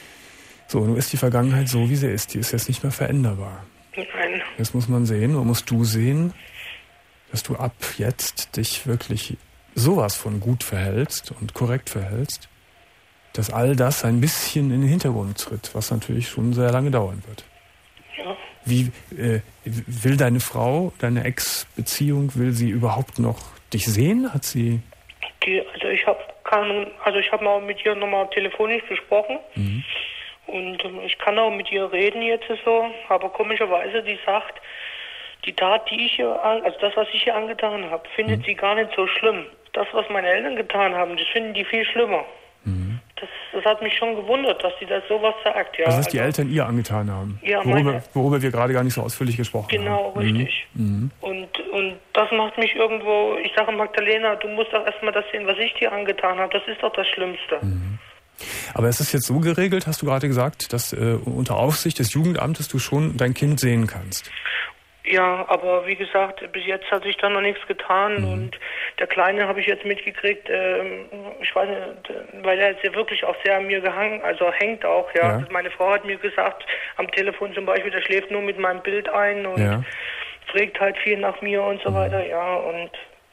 So, nun ist die Vergangenheit so, wie sie ist. Die ist jetzt nicht mehr veränderbar. Nein. Jetzt muss man sehen, oder musst du sehen, dass du ab jetzt dich wirklich sowas von gut verhältst und korrekt verhältst, dass all das ein bisschen in den Hintergrund tritt, was natürlich schon sehr lange dauern wird. Ja. Wie äh, will deine Frau, deine Ex-Beziehung, will sie überhaupt noch dich sehen? Hat sie... Die, also ich habe also ich habe mal mit ihr nochmal telefonisch gesprochen. Mhm. Und ähm, ich kann auch mit ihr reden jetzt so, aber komischerweise, die sagt, die Tat, die ich ihr, an, also das, was ich ihr angetan habe, findet mhm. sie gar nicht so schlimm. Das, was meine Eltern getan haben, das finden die viel schlimmer. Mhm. Das, das hat mich schon gewundert, dass sie das sowas sagt. Ja. Also, was die also, Eltern ihr angetan haben, ja, worüber, meine, worüber wir gerade gar nicht so ausführlich gesprochen genau, haben. Genau, richtig. Mhm. Und, und das macht mich irgendwo, ich sage Magdalena, du musst doch erstmal das sehen, was ich dir angetan habe. Das ist doch das Schlimmste. Mhm. Aber es ist jetzt so geregelt, hast du gerade gesagt, dass äh, unter Aufsicht des Jugendamtes du schon dein Kind sehen kannst. Ja, aber wie gesagt, bis jetzt hat sich da noch nichts getan. Mhm. Und der Kleine habe ich jetzt mitgekriegt, äh, ich weiß nicht, weil er ist ja wirklich auch sehr an mir gehangen, also hängt auch, ja. ja. Meine Frau hat mir gesagt, am Telefon zum Beispiel, der schläft nur mit meinem Bild ein und ja. fragt halt viel nach mir und so mhm. weiter, ja. Und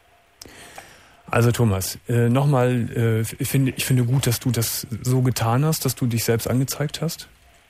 also Thomas, äh, nochmal, äh, ich, finde, ich finde gut, dass du das so getan hast, dass du dich selbst angezeigt hast.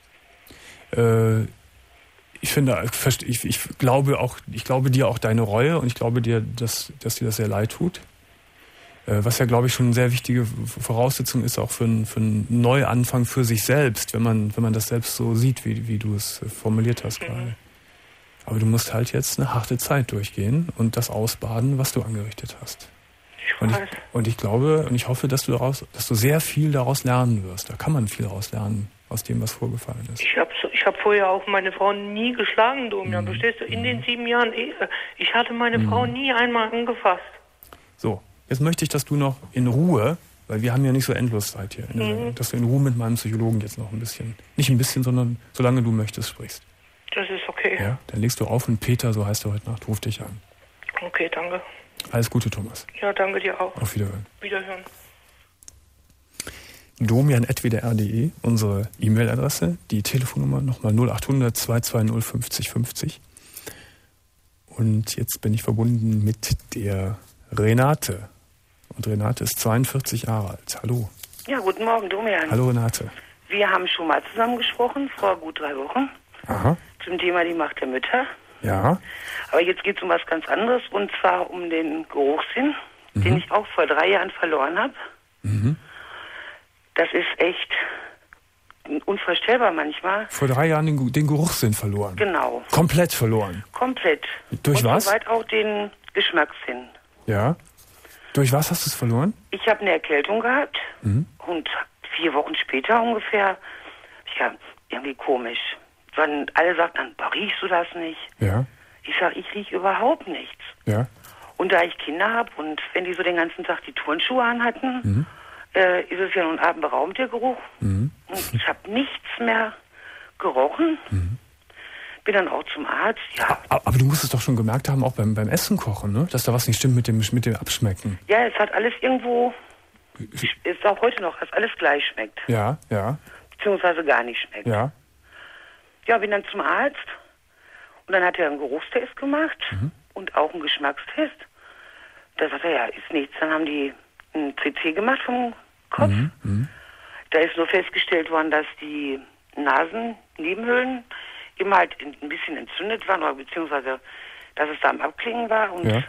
Äh, ich finde, ich, ich glaube auch, ich glaube dir auch deine Reue und ich glaube dir, dass, dass dir das sehr leid tut. Äh, was ja, glaube ich, schon eine sehr wichtige Voraussetzung ist, auch für, ein, für einen Neuanfang für sich selbst, wenn man, wenn man das selbst so sieht, wie, wie du es formuliert hast mhm. gerade. Aber du musst halt jetzt eine harte Zeit durchgehen und das ausbaden, was du angerichtet hast. Und ich, und ich glaube und ich hoffe, dass du daraus, dass du sehr viel daraus lernen wirst. Da kann man viel daraus lernen, aus dem, was vorgefallen ist. Ich habe ich hab vorher auch meine Frau nie geschlagen, Domian. Mhm. Verstehst du? In mhm. den sieben Jahren Ehe, ich hatte meine mhm. Frau nie einmal angefasst. So, jetzt möchte ich, dass du noch in Ruhe, weil wir haben ja nicht so endlos Zeit hier, mhm. dass du in Ruhe mit meinem Psychologen jetzt noch ein bisschen, nicht ein bisschen, sondern solange du möchtest, sprichst. Das ist okay. Ja, dann legst du auf und Peter, so heißt er heute Nacht, ruft dich an. Okay, danke. Alles Gute, Thomas. Ja, danke dir auch. Auf Wiederhören. Wiederhören. domian at w d r punkt d e, unsere E-Mail-Adresse, die Telefonnummer nochmal null acht hundert zwei zwei null fünfzig fünfzig. Und jetzt bin ich verbunden mit der Renate. Und Renate ist zweiundvierzig Jahre alt. Hallo. Ja, guten Morgen, Domian. Hallo, Renate. Wir haben schon mal zusammen gesprochen, vor gut drei Wochen. Aha. Zum Thema die Macht der Mütter. Ja. Aber jetzt geht es um was ganz anderes, und zwar um den Geruchssinn, Mhm. den ich auch vor drei Jahren verloren habe. Mhm. Das ist echt unvorstellbar manchmal. Vor drei Jahren den, den Geruchssinn verloren. Genau. Komplett verloren. Komplett. Durch und was? soweit auch den Geschmackssinn. Ja. Durch was hast du es verloren? Ich habe eine Erkältung gehabt Mhm. und vier Wochen später ungefähr, ja, irgendwie komisch. Dann alle sagten dann, boah, riechst du das nicht? Ja. Ich sag, ich riech überhaupt nichts. Ja. Und da ich Kinder habe und wenn die so den ganzen Tag die Turnschuhe anhatten, Mhm. äh, ist es ja nun atemberaubend, der Geruch. Mhm. Und ich habe nichts mehr gerochen. Mhm. Bin dann auch zum Arzt. Ja, A- Aber du musst es doch schon gemerkt haben, auch beim, beim Essen kochen, ne? Dass da was nicht stimmt mit dem, mit dem Abschmecken. ja, es hat alles irgendwo, ist auch heute noch, dass alles gleich schmeckt. Ja, ja, Beziehungsweise gar nicht schmeckt. ja. Ja, bin dann zum Arzt und dann hat er einen Geruchstest gemacht Mhm. und auch einen Geschmackstest. Da sagt er, ja, ist nichts. Dann haben die ein C T gemacht vom Kopf. Mhm. Mhm. Da ist nur festgestellt worden, dass die Nasennebenhöhlen eben halt ein bisschen entzündet waren, oder beziehungsweise, dass es da am Abklingen war, und Ja.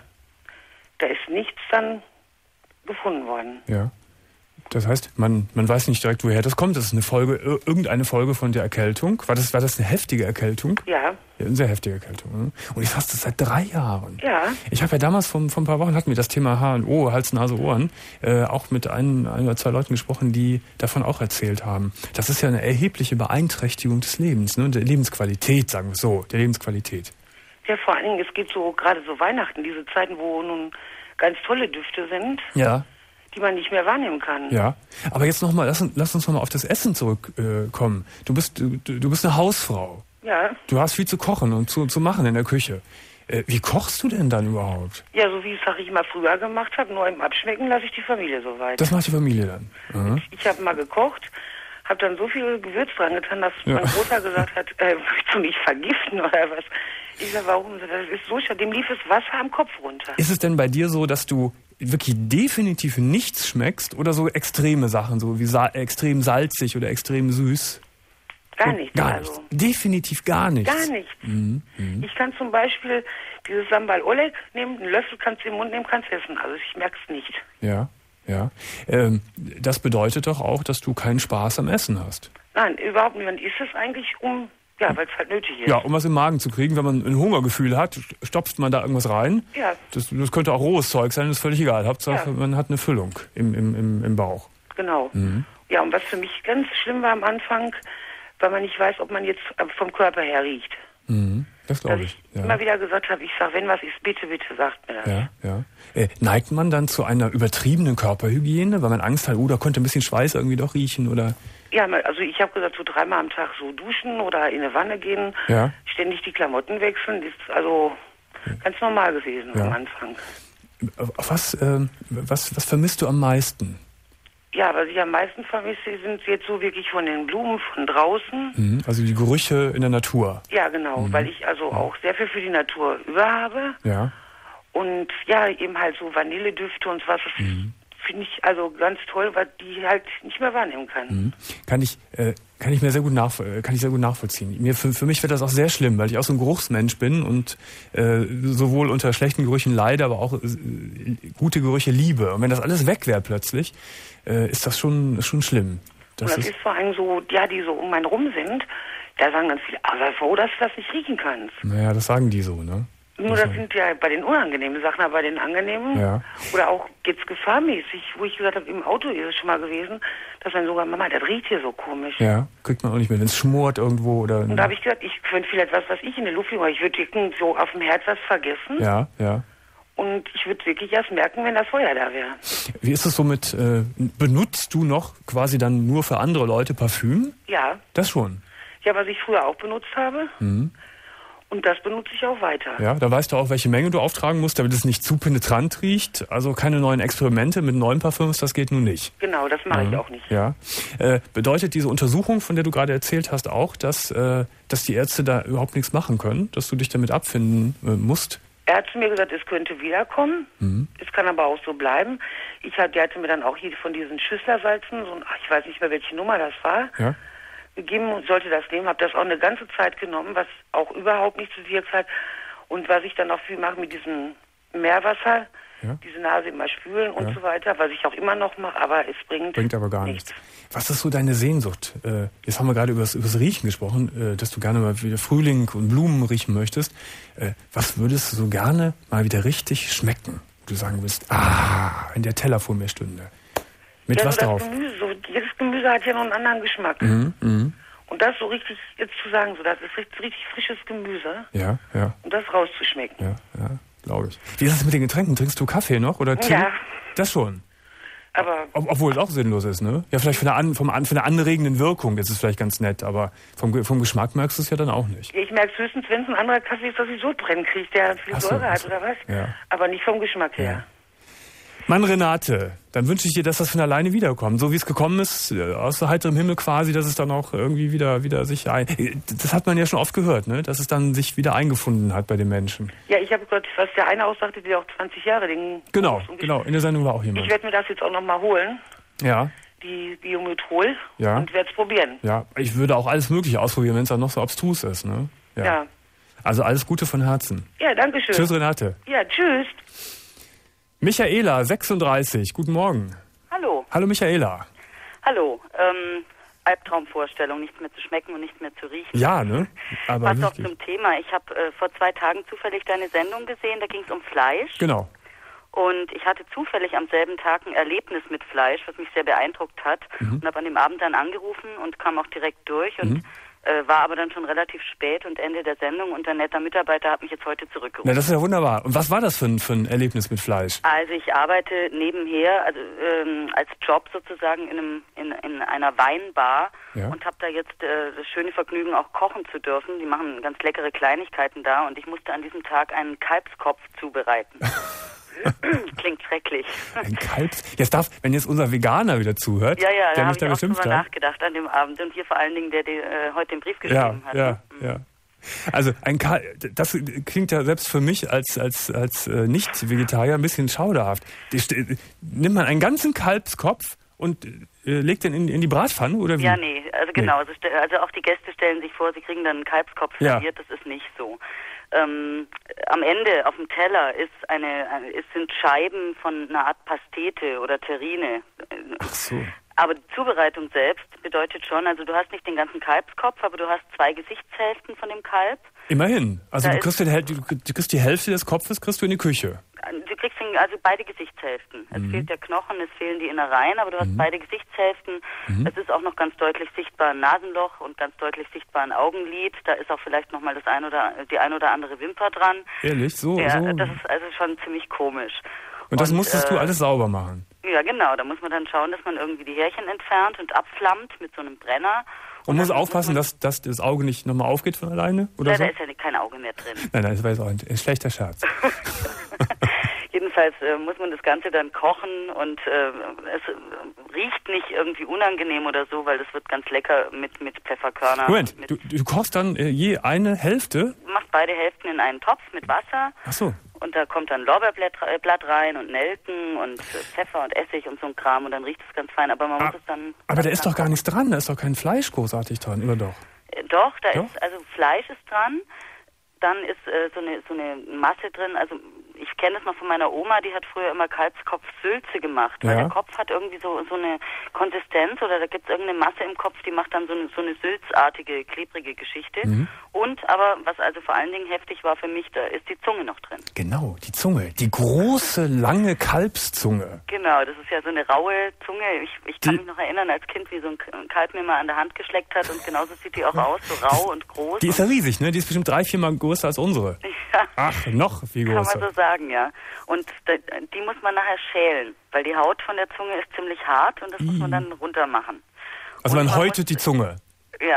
da ist nichts dann gefunden worden. Ja. Das heißt, man, man weiß nicht direkt, woher das kommt. Das ist eine Folge, ir- irgendeine Folge von der Erkältung. War das, war das eine heftige Erkältung? Ja, Ja, eine sehr heftige Erkältung. Ne? Und ich hast das seit drei Jahren. ja, Ich habe ja damals vor, vor ein paar Wochen hatten wir das Thema H und O, Hals, Nase, Ohren, äh, auch mit ein, ein oder zwei Leuten gesprochen, die davon auch erzählt haben. Das ist ja eine erhebliche Beeinträchtigung des Lebens, ne? Der Lebensqualität, sagen wir so, der Lebensqualität. ja, vor allen Dingen, es geht so, gerade so Weihnachten, diese Zeiten, wo nun ganz tolle Düfte sind, Ja. die man nicht mehr wahrnehmen kann. Ja, aber jetzt nochmal, lass, lass uns nochmal auf das Essen zurückkommen. Äh, kommen. du, bist, du, du bist eine Hausfrau. Ja, Du hast viel zu kochen und zu, zu machen in der Küche. Äh, wie kochst du denn dann überhaupt? ja, so wie ich, sag ich mal, früher gemacht habe, nur im Abschmecken lasse ich die Familie so weit. Das macht die Familie dann. Mhm. Ich habe mal gekocht, habe dann so viel Gewürz dran getan, dass Ja. mein Großer gesagt hat, äh, willst du mich vergiften oder was? Ich sag, warum? Das ist so schade. Dem lief das Wasser am Kopf runter. Ist es denn bei dir so, dass du wirklich definitiv nichts schmeckst oder so extreme Sachen, so wie sa extrem salzig oder extrem süß? Gar So, nichts. Gar also. nichts. Definitiv gar nichts. Gar nichts. Mhm. Mhm. Ich kann zum Beispiel dieses Sambal Oleg nehmen, einen Löffel kannst du im Mund nehmen, kannst essen. Also ich merke es nicht. Ja, ja. Ähm, das bedeutet doch auch, dass du keinen Spaß am Essen hast. Nein, überhaupt nicht. Man isst es eigentlich, um, ja, weil es halt nötig ist. Ja, um was im Magen zu kriegen, wenn man ein Hungergefühl hat, stopft man da irgendwas rein. Ja. Das, das könnte auch rohes Zeug sein, das ist völlig egal. Hauptsache, Ja. man hat eine Füllung im, im, im, im Bauch. Genau. Mhm. Ja, und was für mich ganz schlimm war am Anfang, weil man nicht weiß, ob man jetzt vom Körper her riecht. Mhm. Das Dass glaube ich ich. Ja. immer wieder gesagt habe, ich sage, wenn was ist, bitte, bitte sagt mir das. Ja, ja. Äh, neigt man dann zu einer übertriebenen Körperhygiene, weil man Angst hat, oh, da könnte ein bisschen Schweiß irgendwie doch riechen oder? Ja, mal- also ich habe gesagt, so dreimal am Tag so duschen oder in eine Wanne gehen, Ja. ständig die Klamotten wechseln, ist also ganz normal gewesen Ja. am Anfang. Was, ähm, was, was vermisst du am meisten? Ja, was ich am meisten vermisse, sind jetzt so wirklich von den Blumen von draußen. Mhm. Also die Gerüche in der Natur. Ja, genau, Mhm. weil ich also auch sehr viel für die Natur über habe. Ja. Und ja, eben halt so Vanilledüfte und was, das Mhm. finde ich also ganz toll, weil die halt nicht mehr wahrnehmen kann. Mhm. Kann ich, äh, kann ich mir sehr gut nach, äh, kann ich sehr gut nachvollziehen. Mir, für, für mich wird das auch sehr schlimm, weil ich auch so ein Geruchsmensch bin und äh, sowohl unter schlechten Gerüchen leide, aber auch äh, gute Gerüche liebe. Und wenn das alles weg wäre plötzlich, äh, ist das schon, schon schlimm. Das und das ist, ist vor allem so, ja, die so um einen rum sind, da sagen ganz viele, aber froh, dass du das nicht riechen kannst. naja, das sagen die so, ne? Nur das sind ja bei den unangenehmen Sachen, aber bei den angenehmen Ja. oder auch jetzt gefahrmäßig, wo ich gesagt habe, im Auto ist es schon mal gewesen, dass dann sogar, Mama, das riecht hier so komisch. Ja, kriegt man auch nicht mehr, wenn es schmort irgendwo oder. Und da habe ich gesagt, ich könnte vielleicht was, was ich in der Luft liege, aber ich würde wirklich so auf dem Herd was vergessen. Ja, ja. Und ich würde wirklich erst merken, wenn das Feuer da wäre. Wie ist es so mit, äh, benutzt du noch quasi dann nur für andere Leute Parfüm? Ja. Das schon. Ja, was ich früher auch benutzt habe. Mhm. Und das benutze ich auch weiter. Ja, da weißt du auch, welche Menge du auftragen musst, damit es nicht zu penetrant riecht. Also keine neuen Experimente mit neuen Parfüms, das geht nun nicht. Genau, das mache mhm. ich auch nicht. Ja. Äh, bedeutet diese Untersuchung, von der du gerade erzählt hast, auch, dass, äh, dass die Ärzte da überhaupt nichts machen können? Dass du dich damit abfinden äh, musst? Er hat zu mir gesagt, es könnte wiederkommen. Mhm. Es kann aber auch so bleiben. Ich hatte, der hatte mir dann auch hier von diesen Schüsslersalzen, so ein, ach, ich weiß nicht mehr, welche Nummer das war, ja. gegeben und sollte das nehmen. Habe das auch eine ganze Zeit genommen, was auch überhaupt nicht zu wirkt hat. Und was ich dann auch viel mache mit diesem Meerwasser, ja. diese Nase immer spülen und ja. so weiter, was ich auch immer noch mache, aber es bringt Bringt aber gar nichts. nichts. Was ist so deine Sehnsucht? Äh, jetzt haben wir gerade über das Riechen gesprochen, äh, dass du gerne mal wieder Frühling und Blumen riechen möchtest. Äh, was würdest du so gerne mal wieder richtig schmecken? Du sagen willst, ah, wenn der Teller vor mir stünde. Mit ja, was so das drauf? Gemüse, so, jedes Gemüse hat ja noch einen anderen Geschmack. Mhm, mh. Und das so richtig, jetzt zu sagen, so, das ist richtig, richtig frisches Gemüse. Ja, ja. Und das rauszuschmecken. Ja, ja, glaube ich. Wie ist es mit den Getränken? Trinkst du Kaffee noch oder Tee? Ja. Das schon. Aber Ob, obwohl es auch sinnlos ist, ne? Ja, vielleicht von der, an, vom, von der anregenden Wirkung ist es vielleicht ganz nett, aber vom, vom Geschmack merkst du es ja dann auch nicht. ich merke es höchstens, wenn es ein anderer Kaffee ist, dass ich so drin kriege, der viel so, Säure hat so. oder was. Ja. Aber nicht vom Geschmack her. Ja. Mann, Renate, dann wünsche ich dir, dass das von alleine wiederkommt. So wie es gekommen ist, aus heiterem Himmel quasi, dass es dann auch irgendwie wieder, wieder sich ein... Das hat man ja schon oft gehört, ne? Dass es dann sich wieder eingefunden hat bei den Menschen. Ja, ich habe gehört, was der eine aussagte, der auch zwanzig Jahre den... Genau, genau. In der Sendung war auch jemand. Ich werde mir das jetzt auch nochmal holen. Ja. Die Biometrol. Ja. Und werde es probieren. Ja, ich würde auch alles Mögliche ausprobieren, wenn es dann noch so abstrus ist, ne? Ja. ja. Also alles Gute von Herzen. Ja, danke schön. Tschüss, Renate. Ja, tschüss. Michaela, sechsunddreißig, guten Morgen. Hallo. Hallo Michaela. Hallo, ähm, Albtraumvorstellung, nichts mehr zu schmecken und nichts mehr zu riechen. Ja, ne? Aber passt auch zum Thema. Ich habe äh, vor zwei Tagen zufällig deine Sendung gesehen, da ging es um Fleisch. Genau. Und ich hatte zufällig am selben Tag ein Erlebnis mit Fleisch, was mich sehr beeindruckt hat. Mhm. Und habe an dem Abend dann angerufen und kam auch direkt durch und mhm. äh, war aber dann schon relativ spät und Ende der Sendung und ein netter Mitarbeiter hat mich jetzt heute zurückgerufen. Na, das ist ja wunderbar. Und was war das für ein, für ein Erlebnis mit Fleisch? Also ich arbeite nebenher, also ähm, als Job sozusagen in, einem, in, in einer Weinbar ja. und habe da jetzt äh, das schöne Vergnügen, auch kochen zu dürfen. Die machen ganz leckere Kleinigkeiten da und ich musste an diesem Tag einen Kalbskopf zubereiten. Klingt schrecklich. Ein Kalbs... Jetzt darf, wenn jetzt unser Veganer wieder zuhört, ja, ja, der da mich da ich beschimpft hat. Ich habe hat. nachgedacht an dem Abend und hier vor allen Dingen, der, der äh, heute den Brief geschrieben ja, hat. Ja, mhm. ja. Also ein Kal das klingt ja selbst für mich als, als, als äh, Nicht-Vegetarier ein bisschen schauderhaft. Die, nimmt man einen ganzen Kalbskopf und äh, legt den in, in die Bratpfanne, oder wie? Ja, nee, also genau. Nee. Also, also auch die Gäste stellen sich vor, sie kriegen dann einen Kalbskopf serviert, ja. Das ist nicht so. Ähm, am Ende auf dem Teller ist eine, eine, es sind Scheiben von einer Art Pastete oder Terrine. Ach so. Aber die Zubereitung selbst bedeutet schon, also du hast nicht den ganzen Kalbskopf, aber du hast zwei Gesichtshälften von dem Kalb. Immerhin. Also du kriegst, den, du kriegst die Hälfte des Kopfes kriegst du in die Küche. Du kriegst den, also beide Gesichtshälften. Es mhm. fehlt der Knochen, es fehlen die Innereien, aber du hast mhm. beide Gesichtshälften. Mhm. Es ist auch noch ganz deutlich sichtbar ein Nasenloch und ganz deutlich sichtbar ein Augenlid. Da ist auch vielleicht noch mal das ein oder die ein oder andere Wimper dran. Ehrlich? So? Ja, so. Das ist also schon ziemlich komisch. Und das und, musstest äh, du alles sauber machen? Ja, genau. Da muss man dann schauen, dass man irgendwie die Härchen entfernt und abflammt mit so einem Brenner. Und, und muss aufpassen, muss dass, dass das Auge nicht nochmal aufgeht von alleine? Oder ja, so? Da ist ja kein Auge mehr drin. Nein, nein, das war jetzt auch ein, ein schlechter Scherz. Jedenfalls äh, muss man das Ganze dann kochen und äh, es riecht nicht irgendwie unangenehm oder so, weil das wird ganz lecker mit, mit Pfefferkörnern. Moment, mit du, du kochst dann äh, je eine Hälfte? Du machst beide Hälften in einen Topf mit Wasser. Ach so. Und da kommt dann Lorbeerblatt rein und Nelken und Pfeffer und Essig und so ein Kram und dann riecht es ganz fein. Aber man ah, muss es dann... Aber da ist doch gar nichts dran, da ist doch kein Fleisch großartig dran, oder doch? Äh, doch, da doch? ist, also Fleisch ist dran, dann ist äh, so, eine, so eine Masse drin, also ich kenne das noch von meiner Oma, die hat früher immer Kalbskopfsülze gemacht, weil ja. der Kopf hat irgendwie so, so eine Konsistenz oder da gibt es irgendeine Masse im Kopf, die macht dann so eine, so eine sülzartige, klebrige Geschichte. Mhm. Und aber, was also vor allen Dingen heftig war für mich, da ist die Zunge noch drin. Genau, die Zunge, die große, lange Kalbszunge. Genau, das ist ja so eine raue Zunge. Ich, ich kann die, mich noch erinnern als Kind, wie so ein Kalb mir mal an der Hand geschleckt hat und genauso sieht die auch aus, so rau das, und groß. Die ist ja riesig, ne? Die ist bestimmt drei, viermal größer als unsere. Ja. Ach, noch viel größer. Kann man so sagen, ja. Und die muss man nachher schälen, weil die Haut von der Zunge ist ziemlich hart und das I. muss man dann runter machen. Also und man man häutet muss, die Zunge? Ja.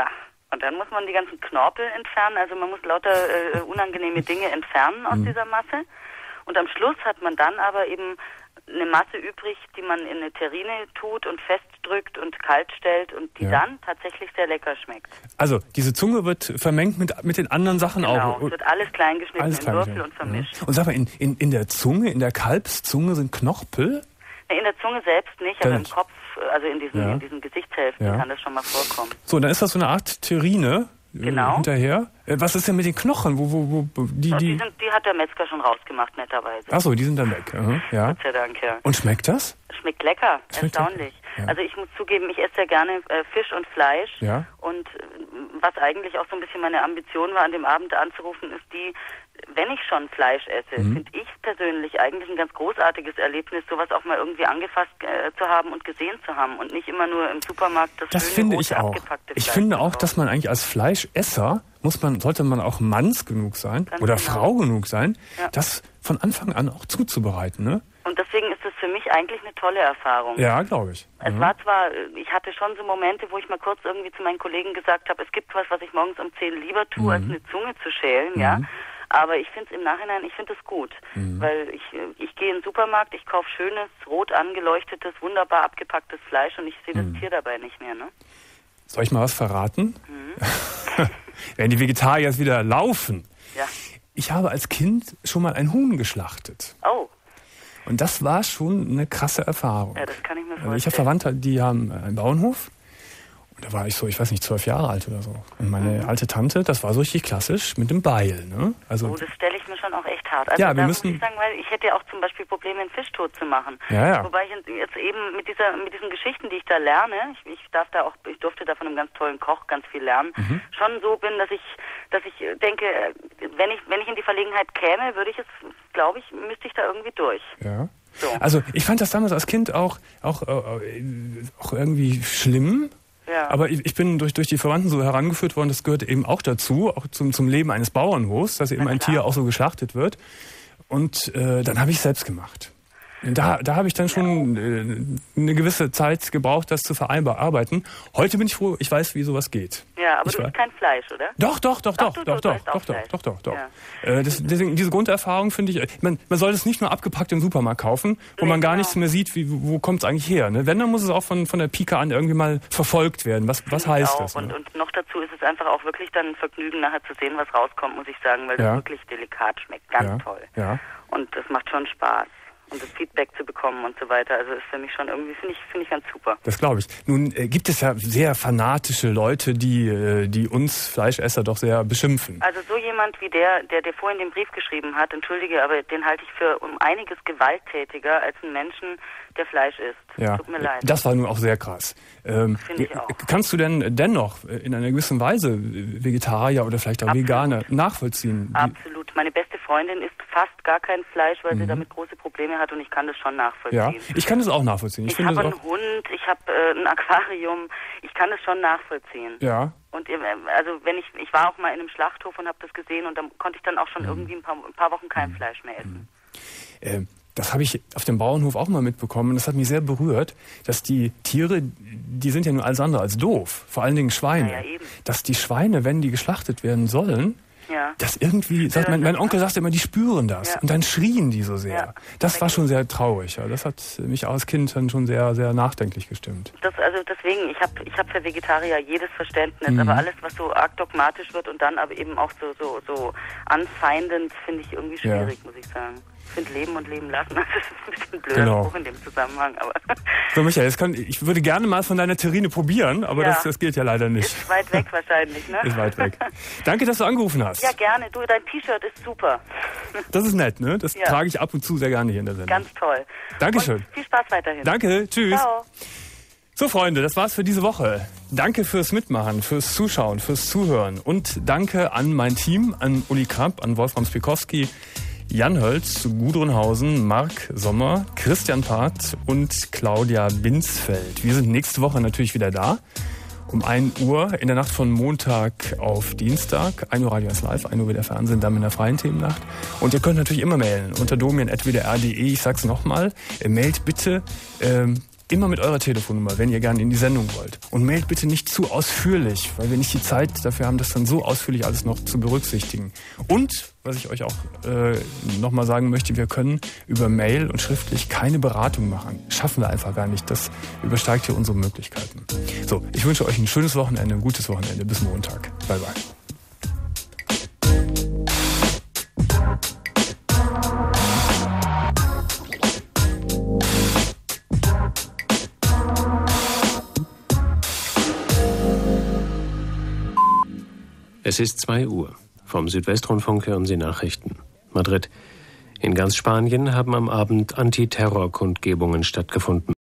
Und dann muss man die ganzen Knorpel entfernen, also man muss lauter äh, unangenehme Dinge entfernen aus mhm. dieser Masse. Und am Schluss hat man dann aber eben eine Masse übrig, die man in eine Terrine tut und festdrückt und kalt stellt und die ja. dann tatsächlich sehr lecker schmeckt. Also diese Zunge wird vermengt mit, mit den anderen Sachen genau, auch? Genau, es wird alles kleingeschnitten alles in klein Würfel und vermischt. Ja. Und sag mal, in, in, in der Zunge, in der Kalbszunge sind Knorpel? In der Zunge selbst nicht, aber im Kopf, also in diesen, ja. in diesen Gesichtshälften ja. kann das schon mal vorkommen. So, dann ist das so eine Art Terrine genau. äh, hinterher. Äh, was ist denn mit den Knochen? Wo, wo, wo, die, die, die, sind, die hat der Metzger schon rausgemacht, netterweise. Ach so, die sind dann weg. Mhm, ja. Gott sei Dank, ja. Und schmeckt das? Schmeckt lecker, schmeckt erstaunlich. Ja. Also ich muss zugeben, ich esse sehr gerne äh, Fisch und Fleisch. Ja. Und äh, was eigentlich auch so ein bisschen meine Ambition war, an dem Abend anzurufen, ist die, wenn ich schon Fleisch esse, mhm. finde ich persönlich eigentlich ein ganz großartiges Erlebnis, sowas auch mal irgendwie angefasst äh, zu haben und gesehen zu haben und nicht immer nur im Supermarkt das, das schöne, finde rote, ich auch. abgepackte Ich Fleisch finde auch, kaufen. dass man eigentlich als Fleischesser muss man, sollte man auch Manns genug sein Ganz oder genau. Frau genug sein, ja. das von Anfang an auch zuzubereiten, ne? Und deswegen ist das für mich eigentlich eine tolle Erfahrung. Ja, glaube ich. Es mhm. war zwar, ich hatte schon so Momente, wo ich mal kurz irgendwie zu meinen Kollegen gesagt habe, es gibt was, was ich morgens um zehn lieber tue, mhm. als eine Zunge zu schälen, mhm. ja. Aber ich finde es im Nachhinein, ich finde es gut, mhm. weil ich, ich gehe in den Supermarkt, ich kaufe schönes, rot angeleuchtetes, wunderbar abgepacktes Fleisch und ich sehe das mhm. Tier dabei nicht mehr, ne? Soll ich mal was verraten? Mhm. Wenn die Vegetarier jetzt wieder laufen. Ja. Ich habe als Kind schon mal ein Huhn geschlachtet. Oh. Und das war schon eine krasse Erfahrung. Ja, das kann ich mir vorstellen. Ich habe Verwandte, die haben einen Bauernhof. Und da war ich so, ich weiß nicht, zwölf Jahre alt oder so. Und meine mhm. alte Tante, das war so richtig klassisch mit dem Beil. Ne? Also, oh, das stelle ich mir schon auch echt hart. Also ja, wir da müssen, muss ich sagen, weil ich hätte ja auch zum Beispiel Probleme, einen Fisch tot zu machen. Ja, ja. Wobei ich jetzt eben mit dieser, mit diesen Geschichten, die ich da lerne, ich, ich darf da auch, ich durfte da von einem ganz tollen Koch ganz viel lernen, mhm. schon so bin, dass ich, dass ich denke, wenn ich, wenn ich in die Verlegenheit käme, würde ich es, glaube ich, müsste ich da irgendwie durch. Ja. So. Also ich fand das damals als Kind auch, auch, äh, auch irgendwie schlimm. Ja. Aber ich, ich bin durch, durch die Verwandten so herangeführt worden, das gehört eben auch dazu, auch zum, zum Leben eines Bauernhofs, dass eben ein Tier auch so geschlachtet wird. Und äh, dann habe ich es selbst gemacht. Da, da habe ich dann schon äh, eine gewisse Zeit gebraucht, das zu verarbeiten. Heute bin ich froh, ich weiß, wie sowas geht. Ja, aber ich du isst kein Fleisch, oder? Doch, doch, doch, doch, doch, doch, doch, doch, doch, doch, doch, doch. Äh, das, deswegen, diese Grunderfahrung finde ich, man, man soll es nicht nur abgepackt im Supermarkt kaufen, wo nee, man gar genau. nichts mehr sieht, wie, wo kommt es eigentlich her. Ne? Wenn, dann muss es auch von, von der Pike an irgendwie mal verfolgt werden. Was, was heißt das? Und, ne? und noch dazu ist es einfach auch wirklich dann ein Vergnügen, nachher zu sehen, was rauskommt, muss ich sagen, weil ja. das wirklich delikat schmeckt. Ganz ja. toll. Ja. Und das macht schon Spaß. Und das Feedback zu bekommen und so weiter. Also ist für mich schon irgendwie, finde ich, finde ich ganz super. Das glaube ich. Nun äh, gibt es ja sehr fanatische Leute, die, äh, die uns Fleischesser doch sehr beschimpfen. Also so jemand wie der, der dir vorhin den Brief geschrieben hat, entschuldige, aber den halte ich für um einiges gewalttätiger als einen Menschen, der Fleisch isst. Ja, tut mir leid. Das war nun auch sehr krass. Ähm, Finde ich auch. Kannst du denn dennoch in einer gewissen Weise Vegetarier oder vielleicht auch Absolut. Veganer nachvollziehen? Absolut. Meine beste Freundin isst fast gar kein Fleisch, weil mhm. sie damit große Probleme hat und ich kann das schon nachvollziehen. Ja, ich kann das auch nachvollziehen. Ich, ich habe einen Hund, ich habe äh, ein Aquarium, ich kann das schon nachvollziehen. Ja. Und also wenn ich, ich war auch mal in einem Schlachthof und habe das gesehen und dann konnte ich dann auch schon mhm. irgendwie ein paar, ein paar Wochen kein mhm. Fleisch mehr essen. Mhm. Äh, Das habe ich auf dem Bauernhof auch mal mitbekommen. Das hat mich sehr berührt, dass die Tiere, die sind ja nur alles andere als doof. Vor allen Dingen Schweine. Ja, ja, eben. Dass die Schweine, wenn die geschlachtet werden sollen, ja. das irgendwie, sagt, mein, mein Onkel sagt immer, die spüren das. Ja. Und dann schrien die so sehr. Ja. Das war schon sehr traurig. Ja. Das hat mich als Kind dann schon sehr, sehr nachdenklich gestimmt. Das, also deswegen, ich habe ich hab für Vegetarier jedes Verständnis, mhm. aber alles, was so arg dogmatisch wird und dann aber eben auch so, so, so anfeindend, finde ich irgendwie schwierig, ja. muss ich sagen. Ich finde Leben und Leben lassen, das ist ein bisschen ein blöder genau. Spruch in dem Zusammenhang. Aber so, Michael, jetzt kann, ich würde gerne mal von deiner Terrine probieren, aber ja. das, das geht ja leider nicht. Ist weit weg wahrscheinlich, ne? Ist weit weg. Danke, dass du angerufen hast. Ja, gerne. Du, dein T-Shirt ist super. Das ist nett, ne? Das ja. trage ich ab und zu sehr gerne hier in der Sendung. Ganz toll. Dankeschön. Und viel Spaß weiterhin. Danke, tschüss. Ciao. So, Freunde, das war's für diese Woche. Danke fürs Mitmachen, fürs Zuschauen, fürs Zuhören. Und danke an mein Team, an Uli Krapp, an Wolfram Spikowski, Jan Hölz, Gudrun Hausen, Marc Sommer, Christian Part und Claudia Binsfeld. Wir sind nächste Woche natürlich wieder da. Um ein Uhr in der Nacht von Montag auf Dienstag. ein Uhr Radio eins Live, ein Uhr wieder Fernsehen, dann in der freien Themennacht. Und ihr könnt natürlich immer mailen unter domian at w d r punkt d e. Ich sag's nochmal, mailt bitte ähm, Immer mit eurer Telefonnummer, wenn ihr gerne in die Sendung wollt. Und mailt bitte nicht zu ausführlich, weil wir nicht die Zeit dafür haben, das dann so ausführlich alles noch zu berücksichtigen. Und, was ich euch auch äh, nochmal sagen möchte, wir können über Mail und schriftlich keine Beratung machen. Schaffen wir einfach gar nicht. Das übersteigt hier unsere Möglichkeiten. So, ich wünsche euch ein schönes Wochenende, ein gutes Wochenende. Bis Montag. Bye, bye. Es ist zwei Uhr. Vom Südwestrundfunk hören Sie Nachrichten. Madrid. In ganz Spanien haben am Abend Antiterror-Kundgebungen stattgefunden.